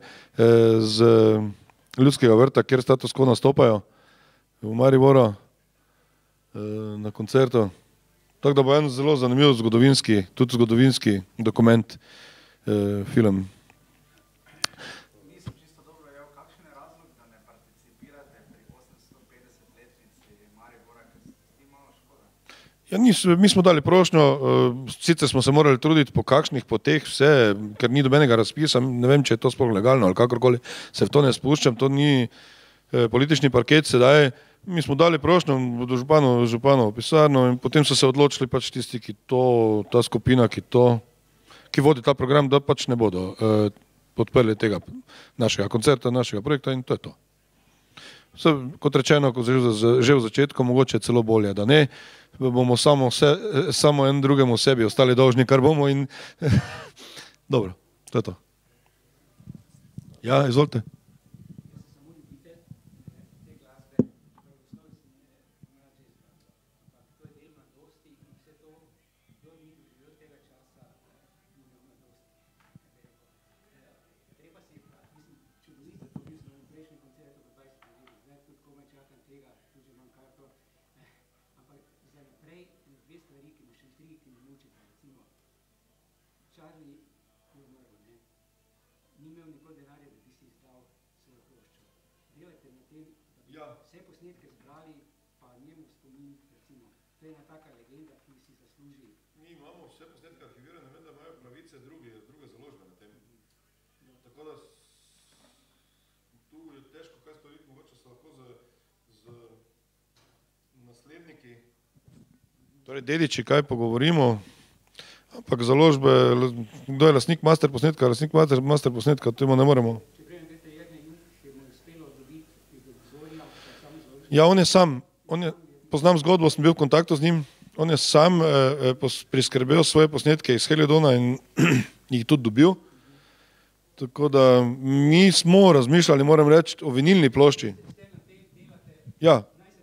z Ljudskega vrta, kjer status quo nastopajo v Mariboru na koncertu. Tako da bo en zelo zanimiv zgodovinski, tudi zgodovinski dokument, eh, film. Nisem čisto dobro jel, kakšen je razlog, da ne participirate pri osemsto petdeset letnici Maribora, ker se ni malo škoda? Ja, nis, mi smo dali prošnjo, eh, sicer smo se morali truditi po kakšnih poteh vse, ker ni dobenega razpisa, ne vem, če je to sploh legalno ali kakorkoli, se v to ne spuščam, to ni eh, politični parket sedaj. Mi smo dali prošnjo do županov, županov v pisarno in potem so se odločili pač tisti, ki to, ta skupina, ki to, ki vodi ta program, da pač ne bodo eh, podprli tega našega koncerta, našega projekta in to je to. Se, kot rečeno, kot že, že v začetku, mogoče celo bolje, da ne, bomo samo, vse, samo en drugemu sebi ostali dolžni, kar bomo in dobro, to je to. Ja, izvolite. Torej, dediči, kaj pogovorimo, ampak založbe, kdo je lastnik master posnetka, lastnik master, master posnetka, temu ne moremo. Ja, on je sam, on je, poznam zgodbo, sem bil v kontaktu z njim, on je sam eh, priskrbel svoje posnetke iz Heliodona in jih tudi dobil. Tako da mi smo razmišljali, moram reči, o vinilni plošči. Ja.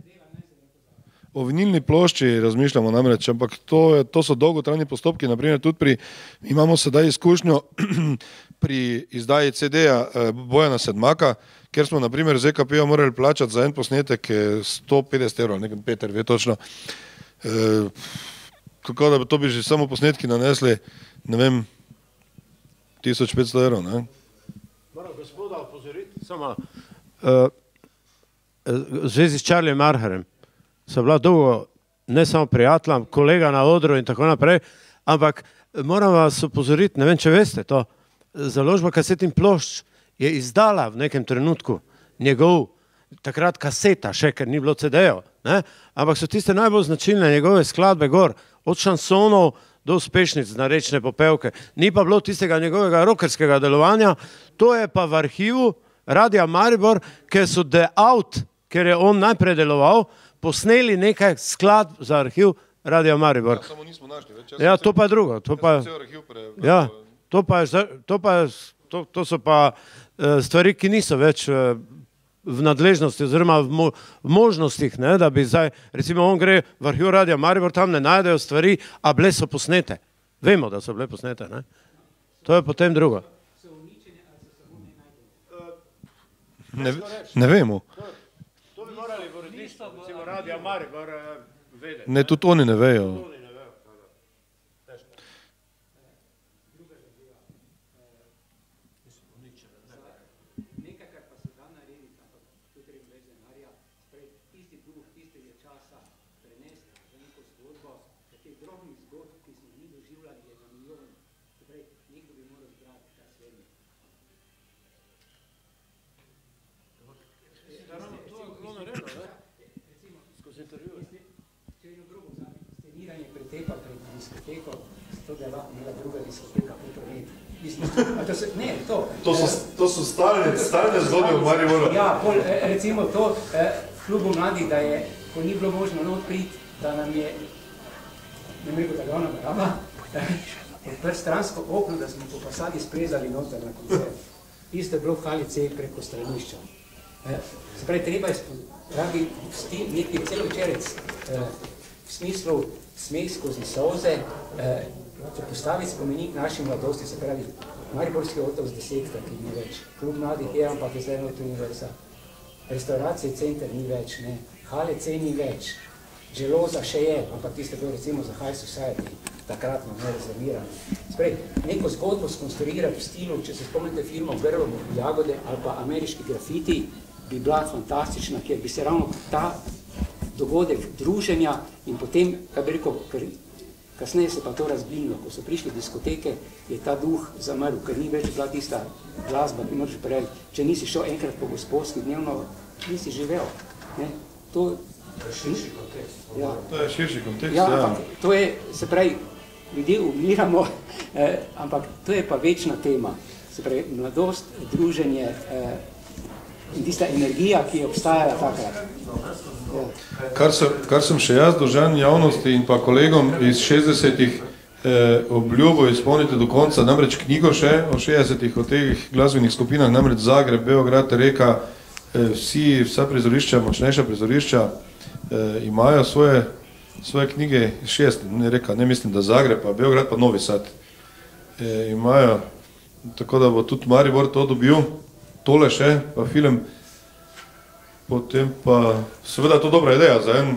O vinilni plošči razmišljamo namreč, ampak to, je, to so dolgotrajni postopki, naprimer tudi pri, imamo sedaj izkušnjo pri izdaji ce de-ja Bojana Sedmaka, ker smo naprimer z E K P-ja morali plačati za en posnetek sto petdeset evrov, nekaj Peter ve točno. E, tako da to bi že samo posnetki nanesli, ne vem, tisoč petsto evrov, ne? Moram gospoda opozoriti, samo uh, v zvezi s Charlie Marherem so bila dolgo ne samo prijatelja, kolega na odru in tako naprej, ampak moram vas opozoriti, ne vem, če veste to, založba kaset in plošč je izdala v nekem trenutku njegov, takrat kaseta, še ker ni bilo ce de-jev, ne? Ampak so tiste najbolj značilne njegove skladbe gor, od šansonov do uspešnic, narečne popevke. Ni pa bilo tistega njegovega rockerskega delovanja, to je pa v arhivu Radia Maribor, ker so The Out, ker je on najprej deloval, posneli nekaj skladb za arhiv Radia Maribor. Ja, samo nismo našli več. Ja, to pa je drugo. To pa, ja, to pa, to pa, to, to so pa uh, stvari, ki niso več uh, v nadležnosti oziroma v, mo v možnostih, ne, da bi zdaj, recimo on gre v arhiv Radia Maribor, tam ne najdejo stvari, a bile so posnete. Vemo, da so bile posnete, ne. To je potem drugo. Ne, ne vemo. To bi morali v uredništvu, recimo Radia Maribor, vedeti. Ne, tudi oni ne vejo. To so, to so stalne, stalne zgodbe v Mariboru. Ja, pol, recimo to, klubu mladih, da je, ko ni bilo možno not priti, da nam je, ne vem rekel, da glavna baraba, odprt stransko okno, da smo po fasadi sprezali noter na koncert. Isto je bilo v hali C preko stranišča. Se pravi, treba je radi nekaj celo večerec v smislu smeh skozi solze, postaviti spomenik naši mladosti, se pravi, Mariborski otok z desetka, ki ni več. Klub mladih je, ampak je zdaj noto univerza. Restauracije center ni več, ne. Hale C ni več. Želoza še je, ampak tiste bilo recimo za High Society, takratno ne rezervirano. Sprej, neko zgodbo skonstruirati v stilu, če se spomnite filmov Grlovo jagode ali pa ameriški grafiti, bi bila fantastična, ker bi se ravno ta dogodek druženja in potem, kaj bi rekel, ker kasneje se pa to razblinilo, ko so prišli diskoteke, je ta duh zamrl, ker ni več bila tista glasba, ki moraš prej, če nisi šel enkrat po gospodski dnevno, nisi živel. Ne? To je širši kontekst. Ja. To je širši kontekst, ja. ja. Ampak to je, se pravi, ljudje umiramo, eh, ampak to je pa večna tema. Se pravi, mladost, druženje eh, in tista energija, ki je obstajala takrat. Ja. Kar, so, kar sem še jaz dolžan javnosti in pa kolegom iz šestdesetih eh, obljubo izpolniti do konca, namreč knjigo še o šestdesetih, o teh glasbenih skupinah, namreč Zagreb, Beograd, Reka, eh, vsi, vsa prizorišča, močnejša prizorišča eh, imajo svoje, svoje knjige iz šestdesetih, ne Reka, ne mislim, da Zagreb, pa Beograd, pa Novi Sad eh, imajo, tako da bo tudi Maribor to dobil, tole še, pa film. Potem pa, seveda je to dobra ideja za en,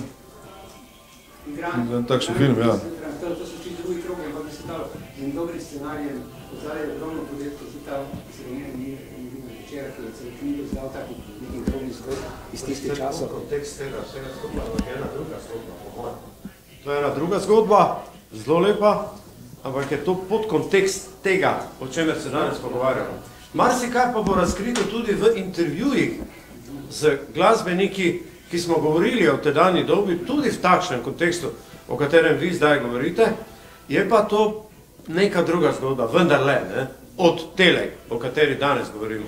za en takšen film, ja. To so čisto drugi krogi, ampak bi se dalo z en dobrim scenarijem, pozarjajo ogromno podjetko, tudi ta srednje ni vidno večera, ki je celo knjigo zdal takih nekih drugih zgodb iz tistih časov. Kontekst tega vsega skupaj je ena druga zgodba. To je ena druga zgodba, zelo lepa, ampak je to podkontekst tega, o čemer se danes pogovarjamo. Marsikaj pa bo razkrito tudi v intervjujih z glasbeniki, ki smo govorili o tedanji dobi, tudi v takšnem kontekstu, o katerem vi zdaj govorite, je pa to neka druga zgodba, vendarle, ne, od tele, o kateri danes govorimo.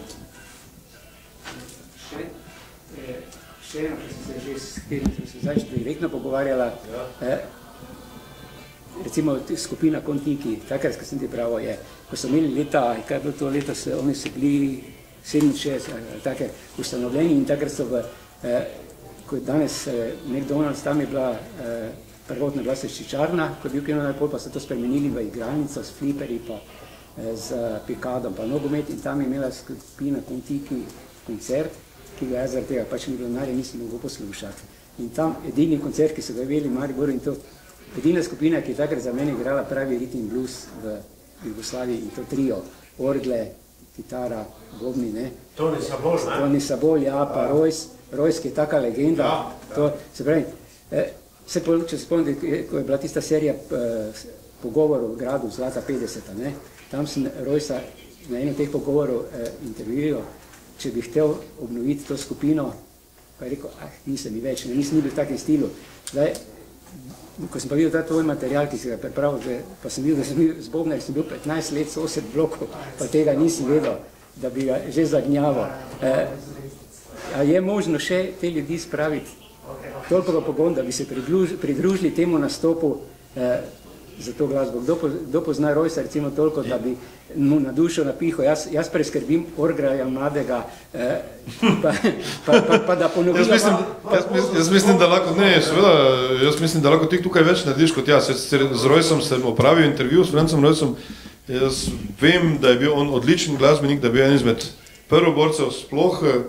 Še, eh, še eno, ki sem se že s tem, sem se zdaj direktno pogovarjala, ja. eh, recimo skupina Kontiki, takrat, ko sem ti pravo, je, ko so imeli leta, kaj je bilo to leto, se, oni so bili sedeminšestdeset, take ustanovljeni in takrat so v, eh, ko je danes eh, McDonald's, tam je bila eh, prvotna bila se Čičarna, ko je bil kino najpol, pa so to spremenili v igralnico s fliperji, pa z Pikadom, pa nogomet in tam je imela skupina Kontiki koncert, ki ga jaz zaradi tega pač milijonarja nisem mogel poslušati. In tam edini koncert, ki so ga imeli v Mariboru in to edina skupina, ki je takrat za mene igrala pravi ritem blues v Jugoslaviji in to trio, orgle, kitara, bobni, ne. Toni Sabol, ne? Toni Sabol, ja, pa Rojs, Rojs, ki je taka legenda. Ja, ja. To, se pravi, eh, se po, če se spomnite, ko je bila tista serija eh, pogovorov v gradu Zlata petdeseta, ne, tam sem Rojsa na eno teh pogovorov eh, intervjuiral, če bi hotel obnoviti to skupino, pa je rekel, ah, nisem mi več, ne, nisem bil v takem stilu. Zdaj, ko sem pa videl ta tvoj material, ki si ga pripravil, pa sem videl, da sem bil z bobnarjem, sem bil petnajst let, osem blokov, pa tega nisem vedel, da bi ga že zagnjaval. Eh, a je možno še te ljudi spraviti toliko pogon, da bi se pridružili temu nastopu eh, za to glasbo? Kdo, po, kdo pozna Rojsa recimo toliko, da bi mu na dušo napiho, jaz, jaz preskrbim orgraja mladega, eh, pa, pa, pa, pa da ponovila... Jaz mislim, jaz, mislim, jaz mislim, da lahko, ne, seveda, jaz mislim, da lahko ti tukaj več narediš kot jaz. Jaz z Rojsom sem opravil intervju s Francem Rojsom, jaz vem, da je bil on odličen glasbenik, da je bil en izmed prvoborcev sploh eh,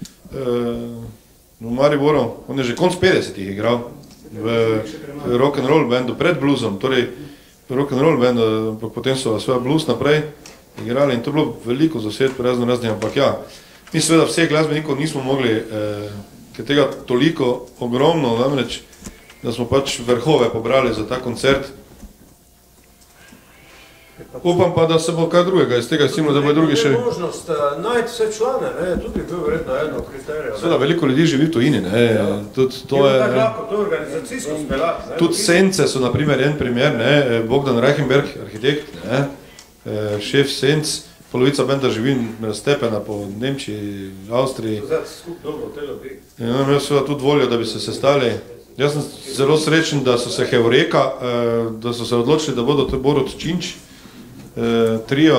v Mariboru, on je že konc petdesetih igral v, v rock'n'roll bandu, pred bluesom, torej rock'n'roll bandu, ampak potem so svoja blues naprej igrali in to je bilo veliko zased razno raznih, ampak ja, mi seveda vseh glasbenikov nismo mogli, eh, ker tega toliko ogromno, namreč, da smo pač vrhove pobrali za ta koncert. Upam pa, da se bo kaj drugega iz tega, recimo, da bo drugi še... Je možnost uh, najti vse člane, ne, tudi bil verjetno eno od kriterijev. Seveda, veliko ljudi živi v tujini, ne, ja. Tudi to je... Tako lahko to organizacijsko speljati, ne. Tudi Sence so, na primer, en primer, ne, Bogdan Reichenberg, arhitekt, ne, šef Senc, polovica benda živi raztepena po Nemčiji, Avstriji. Zdaj, skup dobro te ljudi. Ja, imel seveda tudi voljo, da bi se sestali. Jaz sem zelo srečen, da so se Heureka, da so se odločili, da bodo to Borut Činč, trio,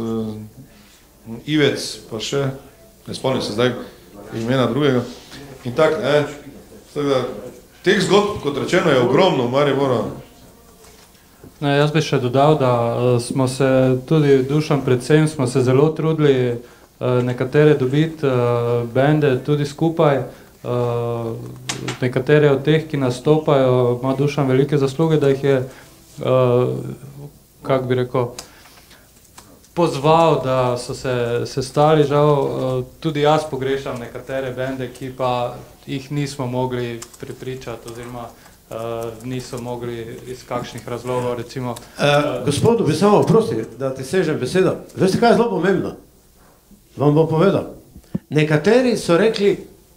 Ivec, pa še, ne spomnim se zdaj imena drugega. In tak, ne, teh zgodb, kot rečeno, je ogromno v Mariboru. Ne, jaz bi še dodal, da smo se tudi Dušan predvsem, smo se zelo trudili nekatere dobiti bende tudi skupaj. Nekatere od teh, ki nastopajo, ima Dušan velike zasluge, da jih je, kako bi rekel, pozval, da so se sestali, žal, tudi jaz pogrešam nekatere bende, ki pa jih nismo mogli prepričati, oziroma uh, niso mogli iz kakšnih razlogov, recimo... Uh, gospodu bi samo prosil, da ti sežem besedo. Veste, kaj je zelo pomembno? Vam bom povedal. Nekateri so rekli,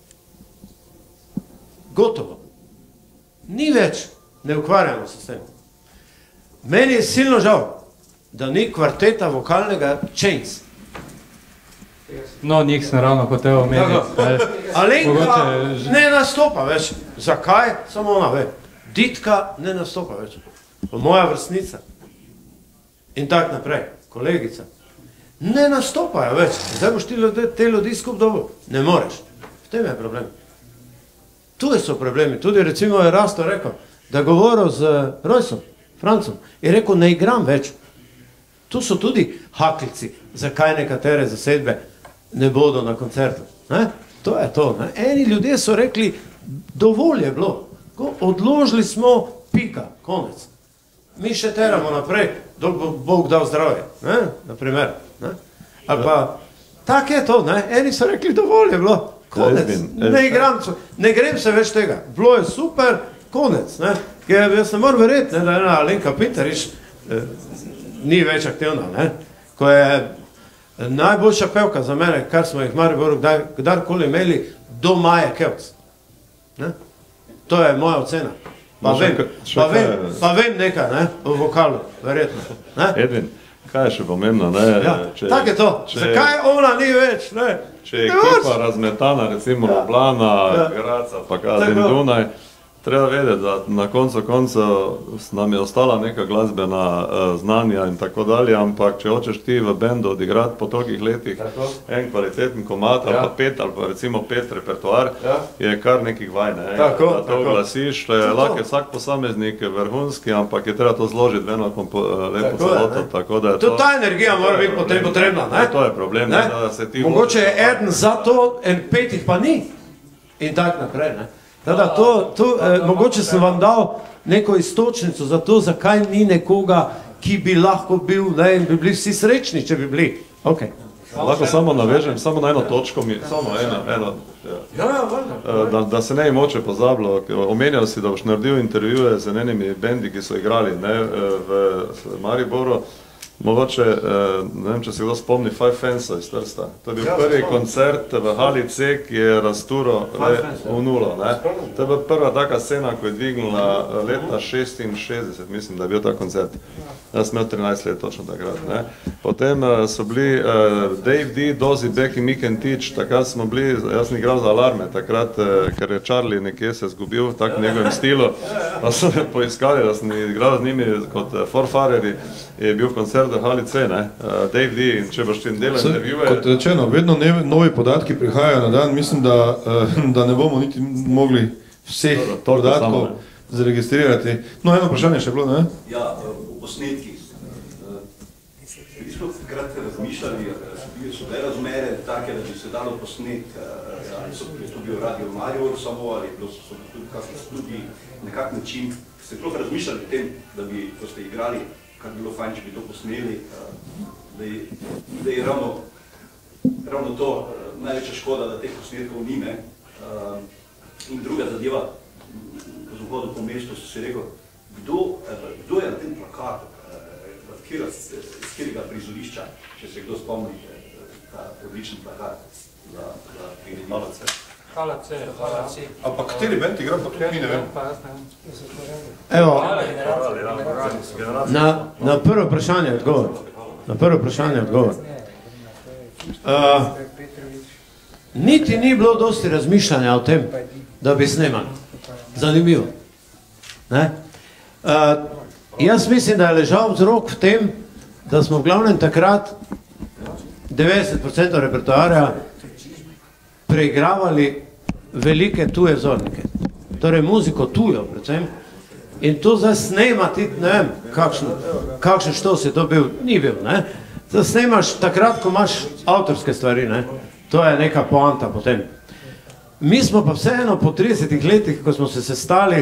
gotovo, ni več, ne ukvarjamo se s tem. Meni je silno žal, da ni kvarteta vokalnega Chains. No, njih sem ravno hotel omeniti. Alenka ne nastopa več. Zakaj? Samo ona ve. Ditka ne nastopa več. Moja vrstnica. In tak naprej. Kolegica. Ne nastopajo več. Zdaj boš ti ljudi, te ljudi skup dobil. Ne moreš. V tem je problem. Tu so problemi. Tudi recimo je Rasto rekel, da govoril z Rojsom, Francom, je rekel, ne igram več. Tu so tudi haklici, zakaj nekatere zasedbe ne bodo na koncertu. Ne? To je to. Ne? Eni ljudje so rekli, dovolj je bilo. Odložili smo, pika, konec. Mi še teramo naprej, dok bo Bog dal zdravje. Ne? Naprimer. Ne? Ali pa, tak je to. Ne? Eni so rekli, dovolj je bilo. Konec. Ne igram, ne grem se več tega. Bilo je super, konec. Ne? Jaz ne moram verjeti, da je ena Alenka Pinterič eh, ni več aktivna, ne? Ko je najboljša pevka za mene, kar smo jih v Mariboru kdarkoli imeli, do Maje Kevc. Ne? To je moja ocena. Pa vem, pa vem, pa vem nekaj, ne? V vokalu, verjetno. Ne? Edvin, kaj je še pomembno, ne? Ja, če, tak je to. Če, zakaj ona ni več, ne? Če je ekipa razmetana, recimo Ljubljana, ja. Graca, pa Kazen, Dunaj, treba vedeti, da na koncu koncev nam je ostala neka glasbena uh, znanja in tako dalje, ampak če hočeš ti v bendu odigrati po tolikih letih tako? En kvaliteten komad, ja. ali pa pet, ali pa recimo pet repertoar, ja. je kar nekih vaj, ne? Tako, da to glasiš, lahko je vsak posameznik vrhunski, amati je treba to zložiti v eno kompo, lepo celoto, tako da je to... To ta energija mora biti potem potrebna, ne? To je problem, ne? Da se ti... Mogoče je eden za to, en petih pa ni. In tak naprej, ne? Tada, to, to, eh, mogoče sem vam dal neko istočnico za to, zakaj ni nekoga, ki bi lahko bil, ne, in bi bili vsi srečni, če bi bili. Okay. Lahko samo navežem, samo na eno točko, mi, samo eno, eno ja. Ja, da, da se ne je moče pozabilo. Omenjal si, da boš naredil intervjuje z enimi bendi, ki so igrali, ne, v Mariboru. Mogoče, ne vem, če se kdo spomni, Five Fansov iz Trsta. To je bil ja, prvi koncert v hali C, ki je razturo v nulo. Ne? To je bila prva taka scena, ko je dvignila leta šestinšestdeset, mislim, da je bil ta koncert. Jaz sem imel trinajst let točno takrat. Ne? Potem so bili uh, Dave D, Dozy Beck in Mick and Teach, takrat smo bili, jaz sem igral za Alarme, takrat, uh, ker je Charlie nekje se zgubil, tak v njegovem stilu, pa so me poiskali, da sem igral z njimi kot uh, forfareri, je bil koncert v hali C, ne, uh, Dave D, in če boš ti delal intervjuje... Kot rečeno, vedno ne, novi podatki prihajajo na dan, mislim, da, uh, da ne bomo niti mogli vseh to, to podatkov zaregistrirati. No, eno vprašanje še bilo, ne? Ja, v posnetkih. Vi smo takrat razmišljali, so bile razmere take, da bi se dalo posnet, ali so to bil Radio Maribor samo, ali so tudi kakšni študiji, nekak način, ste sploh razmišljali o tem, da bi, ko ste igrali, kar bi bilo fajn, če bi to posneli, da je, da je ravno, ravno to največja škoda, da teh posnetkov ni, ne. In druga zadeva, ko sem hodil po mestu, so si rekel, kdo, kdo je na tem plakatu, iz katerega prizorišča, če se kdo spomni, ta odličen plakat za prirednice. Hala C, Hala C. A pa kateri bend igra, pa tudi mi ne vem. Evo, na, na prvo vprašanje odgovor. Na prvo vprašanje odgovor. Uh, niti ni bilo dosti razmišljanja o tem, da bi snemali. Zanimivo. Ne? Uh, jaz mislim, da je ležal vzrok v tem, da smo v glavnem takrat devetdeset procentov repertoarja preigravali velike tuje vzornike. Torej muziko tujo predvsem. In to zdaj snemati, ne vem, kakšen, kakšen štos je to bil, ni bil, ne. Zdaj snemaš takrat, ko imaš avtorske stvari, ne. To je neka poanta potem. Mi smo pa vseeno po tridesetih letih, ko smo se sestali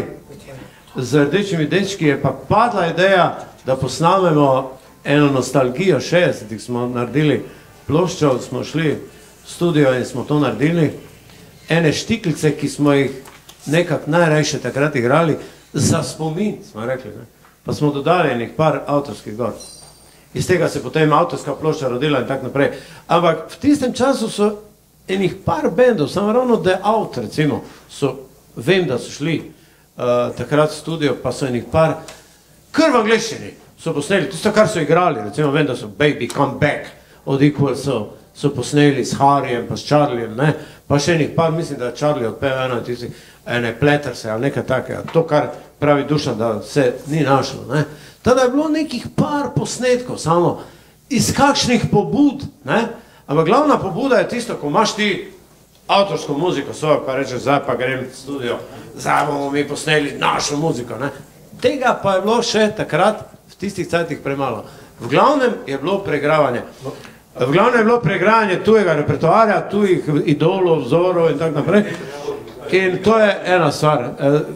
z Rdečimi dečki, je pa padla ideja, da posnamemo eno nostalgijo šestdesetih, smo naredili ploščo, smo šli v studio in smo to naredili. Ene štiklice, ki smo jih nekako najrajše takrat igrali, za spomin, smo rekli, ne? Pa smo dodali enih par avtorskih gor. Iz tega se potem avtorska plošča rodila in tak naprej. Ampak v tistem času so enih par bendov, samo ravno The Out, recimo, so, vem, da so šli uh, takrat v studio, pa so enih par kar v angleščini so posneli, tisto, kar so igrali, recimo, vem, da so Baby Come Back od Equal so, so posneli s Harryjem, pa s Charliejem, ne, pa še enih par, mislim, da je Charlie odpev eno in tisti, ene Pletterse ali nekaj takega, to, kar pravi Dušan, da se ni našlo, ne. Tada je bilo nekih par posnetkov, samo iz kakšnih pobud, ne, ampak glavna pobuda je tisto, ko imaš ti avtorsko muziko svojo, pa rečeš, zdaj pa grem v studio, zdaj bomo mi posneli našo muziko, ne. Tega pa je bilo še takrat v tistih cajtih premalo. V glavnem je bilo preigravanje. V glavnem je bilo preigravanje tujega repertoarja, tujih idolov, vzorov in tako naprej. In to je ena stvar.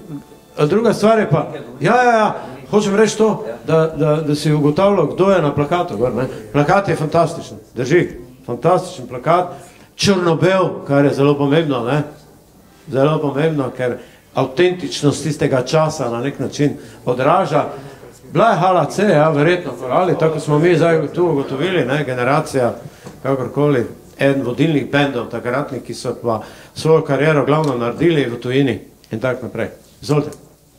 Druga stvar je pa, ja, ja, ja, hočem reči to, da, da, da si ugotavljal, kdo je na plakatu. Gor, ne? Plakat je fantastičen, drži, fantastičen plakat, črno-bel, kar je zelo pomembno, ne? Zelo pomembno, ker avtentičnost tistega časa na nek način odraža. Bila je Hala C, ja, verjetno korali, tako smo mi zdaj tu ugotovili, ne, generacija, kakorkoli, eden vodilnih bendov takratnih, ki so pa svojo kariero glavno naredili v tujini in tako naprej. Izvolite.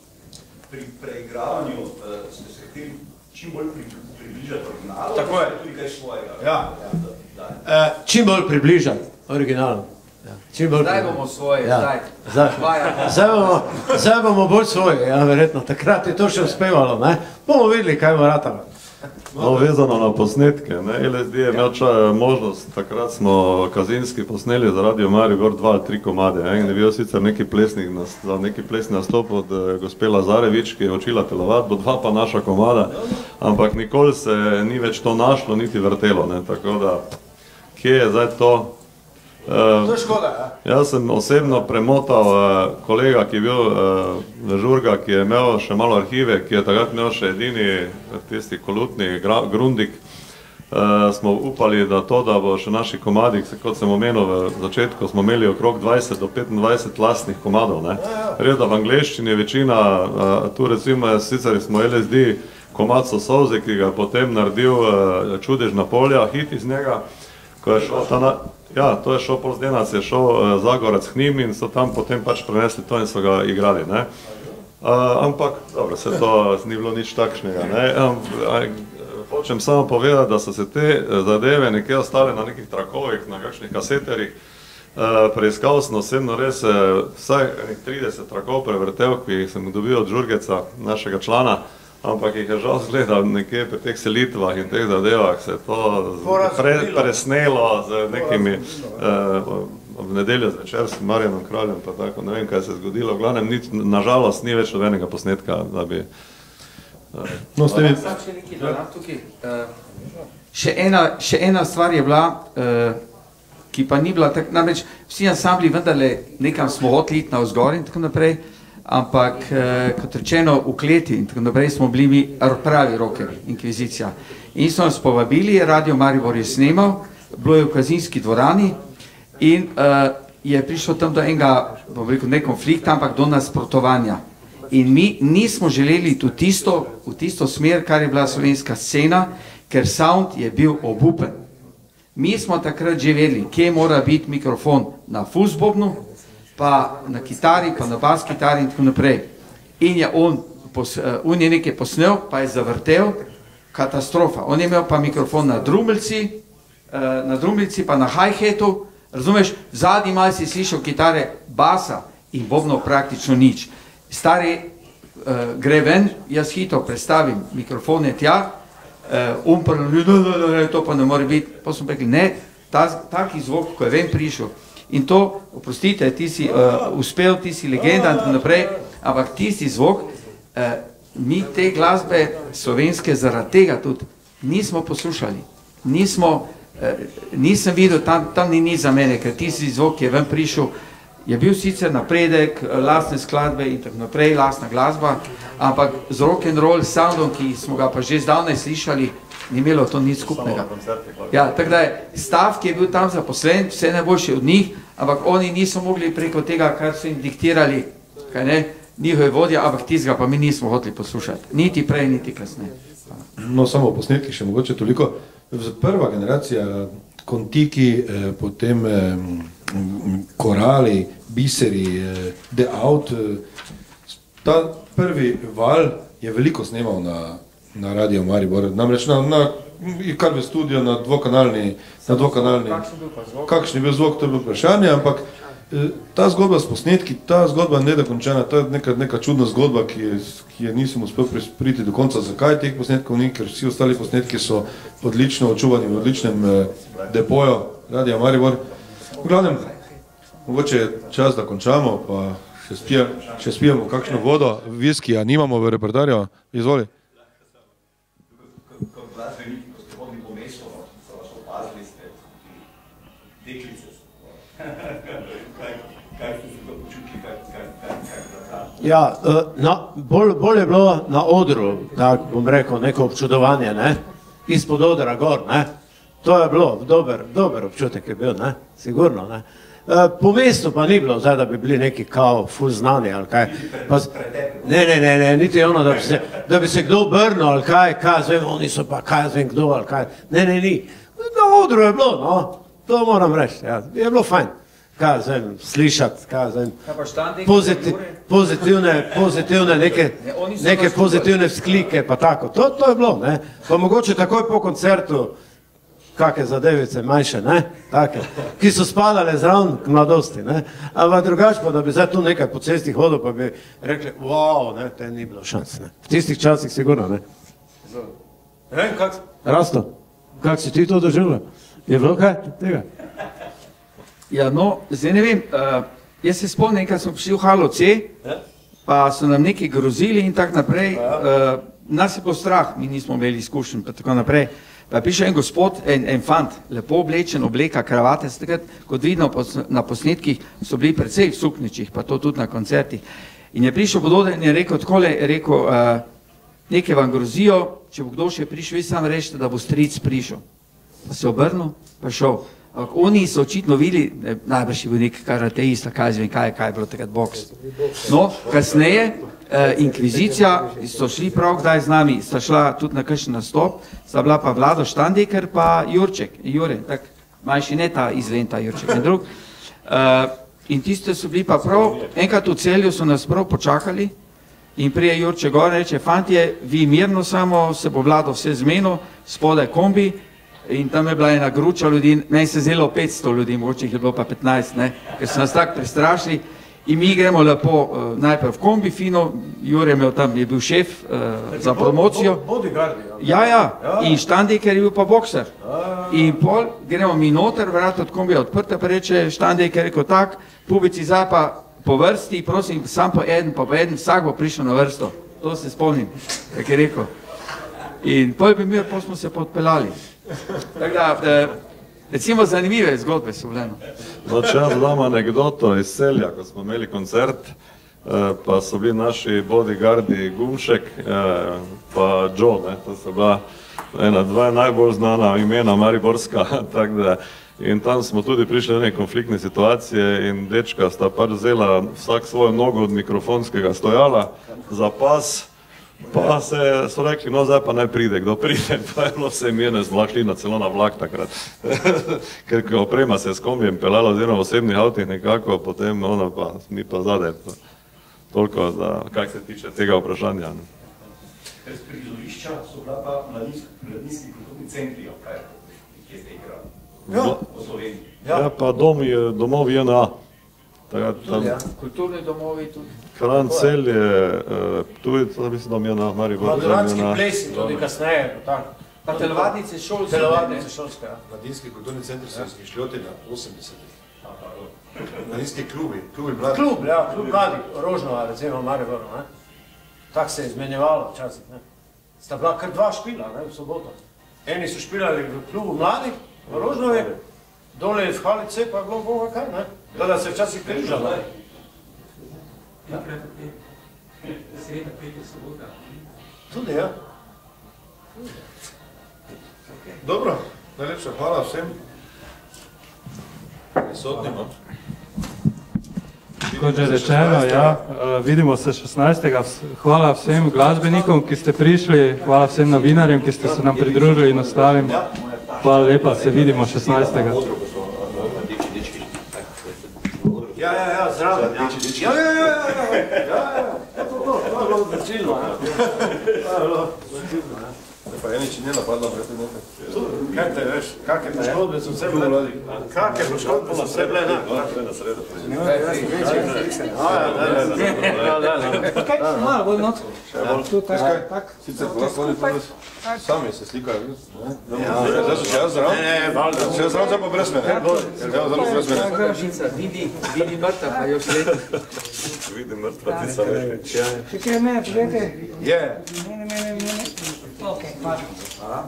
Pri preigravanju uh, ste se hteli čim bolj približati originalu, tako je. Tudi kaj svojega. Ja. Ja, da, da. Uh, čim bolj približati originalu. Čim bolj. Zdaj bomo svoje, Ja. zdaj. Zdaj, Vaja. zdaj, bomo, zdaj bomo bolj svoje, ja, verjetno. Takrat je to še uspevalo, ne? Bomo videli, kaj bo ratalo. No, vezano na posnetke, ne, L S D je imel ča, možnost, takrat smo kazinski posneli za Radio Maribor dva ali tri komade. En je bil sicer neki plesnik, za neki plesni nastop od eh, gospe Lazarevič, ki je učila telovadbo, dva pa naša komada, ampak nikoli se ni več to našlo, niti vrtelo, ne, tako da, kje je zdaj to? Uh, To je škoda, ja. Jaz sem osebno premotal uh, kolega, ki je bil uh, Žurga, ki je imel še malo arhive, ki je takrat imel še edini tisti kolutni gra, Grundig. Uh, smo upali, da to, da bo še naši komadi, kot sem omenil v začetku, smo imeli okrog dvajset do petindvajset lastnih komadov. Ne? Res, da v angleščini je večina, uh, tu recimo sicer smo L S D komad So solze, ki ga je potem naredil uh, Čudežna polja, hit iz njega, ko je šel ta na... Ja, to je šel Polzdenac, je šel uh, Zagorec k njim in so tam potem pač prenesli to in so ga igrali, ne. Uh, ampak, dobro, se to ni bilo nič takšnega, ne. Um, hočem samo povedati, da so se te zadeve nekje ostale na nekih trakovih, na kakšnih kaseterjih. Uh, preiskal sem osebno res uh, vsaj trideset trakov prevrtel, ki jih sem dobil od Žurgeca, našega člana, ampak jih je žal zgledal nekje pri teh selitvah in teh zadevah, se je to pre, presnelo z nekimi, uh, v nedeljo zvečer s Marjanom Kraljem, pa tako, ne vem, kaj se je zgodilo, v glavnem, ni, nažalost, ni več nobenega posnetka, da bi... Uh, no, s temi... Še nekaj dodam tukaj. Uh, še, ena, še ena stvar je bila, uh, ki pa ni bila tako, namreč vsi ansambli vendarle nekam smo hoteli iti navzgor in tako naprej, ampak, eh, kot rečeno, v kleti in tako naprej smo bili mi pravi rokeri, inkvizicija. In so nas povabili, Radio Maribor je snemal, bilo je v kazinski dvorani in eh, je prišlo tam do enega, bom rekel, ne konflikta, ampak do nasprotovanja. In mi nismo želeli v tisto, v tisto smer, kar je bila slovenska scena, ker sound je bil obupen. Mi smo takrat že vedeli, kje mora biti mikrofon na fuzbobnu, pa na kitari, pa na bas kitari in tako naprej. In je on, pos, uh, on je nekaj posnel, pa je zavrtel, katastrofa. On je imel pa mikrofon na drumljici, uh, na drumljici, pa na hi-hatu, razumeš, zadnji malo si slišal kitare, basa in bobno praktično nič. Stari uh, gre ven, jaz hitro predstavim mikrofone tja, uh, on pa ne, ne, ne, to pa ne more biti, pa smo rekli, ne, ta, taki zvok, ko je ven prišel, in to, oprostite, ti si uh, uspel, ti si legenda in tako naprej, ampak tisti zvok, uh, mi te glasbe slovenske zaradi tega tudi nismo poslušali. Nismo, uh, nisem videl, tam, tam ni nič za mene, ker tisti zvok je ven prišel, je bil sicer napredek, lastne skladbe in tako naprej, lastna glasba, ampak z rock'n'roll soundom, ki smo ga pa že zdavnaj slišali, ni imelo to nič skupnega. Ja, tako da je stav, ki je bil tam zaposlen, vse najboljše od njih, ampak oni niso mogli preko tega, kar so jim diktirali, kaj ne, njihove vodja, ampak tistega pa mi nismo hoteli poslušati. Niti prej, niti kasneje. No, samo posnetki še mogoče toliko. Prva generacija, Kontiki, eh, potem eh, Korali, Biseri, eh, The Out, eh, ta prvi val je veliko snemal na na Radio Maribor, namreč na, na kar v studio na dvokanalni, na dvokanalni, kakšen je bil zvok, to je bilo vprašanje, ampak eh, ta zgodba s posnetki, ta zgodba ne dokončana, to je neka, neka čudna zgodba, ki je, ki je nisem uspel priti do konca, zakaj teh posnetkov ni, ker vsi ostali posnetki so odlično očuvani v odličnem eh, depoju Radio Maribor. V glavnem, mogoče je čas, da končamo, pa še, spije, še spijemo kakšno vodo, viskija nimamo v repertoarju, izvoli. Glasbeniki, ko ste hodili po mestu, so vas opazili, ste deklice. Kaj ste se to počutili, kaj vrata? Ja, na, bolj, bolj je bilo na odru, tako bom rekel, neko občudovanje, ne? Izpod odra gor, ne? To je bilo dober, dober občutek je bil, ne? Sigurno, ne? Po mestu pa ni bilo, zdaj, da bi bili neki kao ful znani ali kaj. Pa, ne, ne, ne, ne, niti ono, da bi se, da bi se kdo obrnil ali kaj, kaj zvem, oni so pa kaj zvem kdo ali kaj. Ne, ne, ni. Na odru je bilo, no, to moram reči, ja, je bilo fajn. Kaj zvem, slišati, kaj zvem, poziti, pozitivne, pozitivne, neke, neke pozitivne vzklike, pa tako. To, to je bilo, ne. Pa mogoče takoj po koncertu, kakšne zadevice manjše, ne, take, ki so spadale zraven k mladosti, ne, ampak drugače pa, da bi zdaj tu nekaj po cesti hodil, pa bi rekli, wow, ne, te ni bilo šans, ne, v tistih časih sigurno, ne. Ne vem, kak, Rasto, kak si ti to doživljal? Je bilo kaj tega? Ja, no, zdaj ne vem, uh, jaz se spomnim, kad smo prišli v Halo C, pa so nam neki grozili in tako naprej, uh, nas je bilo strah, mi nismo imeli izkušenj, pa tako naprej. Pa je prišel en gospod, en, en fant, lepo oblečen, obleka, kravate, takrat, kot vidno na posnetkih, so bili precej v sukničih, pa to tudi na koncertih. In je prišel pododen in je rekel, takole, je rekel, uh, nekaj vam grozijo, če bo kdo še prišel, vi sam rečete, da bo stric prišel. Pa se obrnil, pa šel. Ampak oni so očitno videli, najbrž je bil nek karateista, kaj zvem, kaj, kaj je bilo takrat boks. No, kasneje, eh, inkvizicija, so šli prav kdaj z nami, sta šla tudi na kakšen nastop, sta bila pa Vlado Štandeker pa Jurček, Jure, tak manjši, ne ta izventa Jurček, ne drug. Eh, in tiste so bili pa prav, enkrat v Celju so nas prav počakali in prije Jurček gor reče, fantje, vi mirno samo, se bo Vlado vse zmenil, spodaj kombi, in tam je bila ena gruča ljudi, meni se zelo petsto ljudi, mogoče jih je bilo pa petnajst, ne, ker so nas tako prestrašili in mi gremo lepo uh, najprej v kombi fino, Jure imel tam, je bil šef uh, za promocijo. Bodyguardi. Ja, ja, in Štandeker je bil pa bokser. In pol gremo mi noter, vrata od kombija odprta, pa reče Štandeker, rekel tak, pubici zdaj pa po vrsti, prosim, sam po eden, pa po eden, vsak bo prišel na vrsto. To se spomnim, kak je rekel. In pol bi mir, pol smo se pa odpeljali. Tako da, recimo zanimive zgodbe so bile. No, če jaz dam anegdoto iz Celja, ko smo imeli koncert, pa so bili naši bodyguardi Gumšek pa Joe, ne, to so bila ena, dva najbolj znana imena mariborska, tako da, in tam smo tudi prišli do neke konfliktne situacije in dečka sta pač vzela vsak svojo nogo od mikrofonskega stojala za pas. Pa se so rekli, no zdaj pa naj pride, kdo pride, pa je bilo vse mirno, smo lahko šli na celo na vlak takrat. Ker ko oprema se s kombijem peljala oziroma v osebnih avtih nekako, potem ona pa, mi pa zadaj. Toliko, da, kak se tiče tega vprašanja. Brez prizorišča so bila pa mladinski kulturni centri, kaj kje ste igrali? Ja, v Sloveniji. Ja, pa dom je, domov je na kulturni domovi tudi. Kranj, Celje, tudi, to mislim, da mi je na Maribor. Maduratski plesi, tudi kasneje, tako. Pa telovadnice šolske. Telovadnice šolske, ja. Mladinski kulturni centri so izmišljoti na osemdesetih. Mladinski klubi, klubi mladih. Klub, ja, klub mladih, Rožnova, recimo v Mariboru, ne. Tako se je izmenjevalo včasih, ne. Sta bila kar dva špila, ne, v soboto. Eni so špilali v klubu mladih, v Rožnovi, dole v Halice, pa je bilo boga kaj, ne. Da se včasih križalo. Sreda, petja, sobota. Tudi, ja. Dobro, najlepša hvala vsem. Prisotnimo. Kot že rečeno, ja, vidimo se šestnajstega Hvala vsem glasbenikom, ki ste prišli, hvala vsem novinarjem, ki ste se nam pridružili in ostalim. Hvala lepa, se vidimo šestnajstega Ja, ja, ja, zraven, ja. Ja, ja, ja, ja, ja, ja, ja, ja, to, to, to je bilo značilno, ja. To je bilo značilno, ja. Pa eni če ne napadla, vrti nekaj. Kaj te veš, kakve poškodbe so vse bile? Kakve poškodbe so vse bile, ne? Sve na sredo. Kaj, malo bolj not? Tu, tak, tak. Sicer lahko oni tudi sami se slikajo. Zdaj so še jaz zraven? Ne, ne, valjda. Še jaz zraven, zdaj pa brez mene. Zdaj pa brez mene. Vidi, vidi mrtav, pa još leti. Vidi mrtva, ti sam veš. Še kaj mene, pogledajte. Je. Mene, mene, mene. Ok, hvala. Hvala.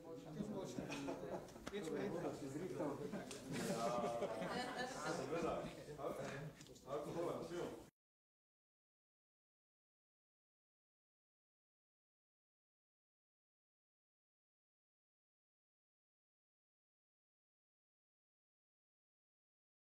Hvala.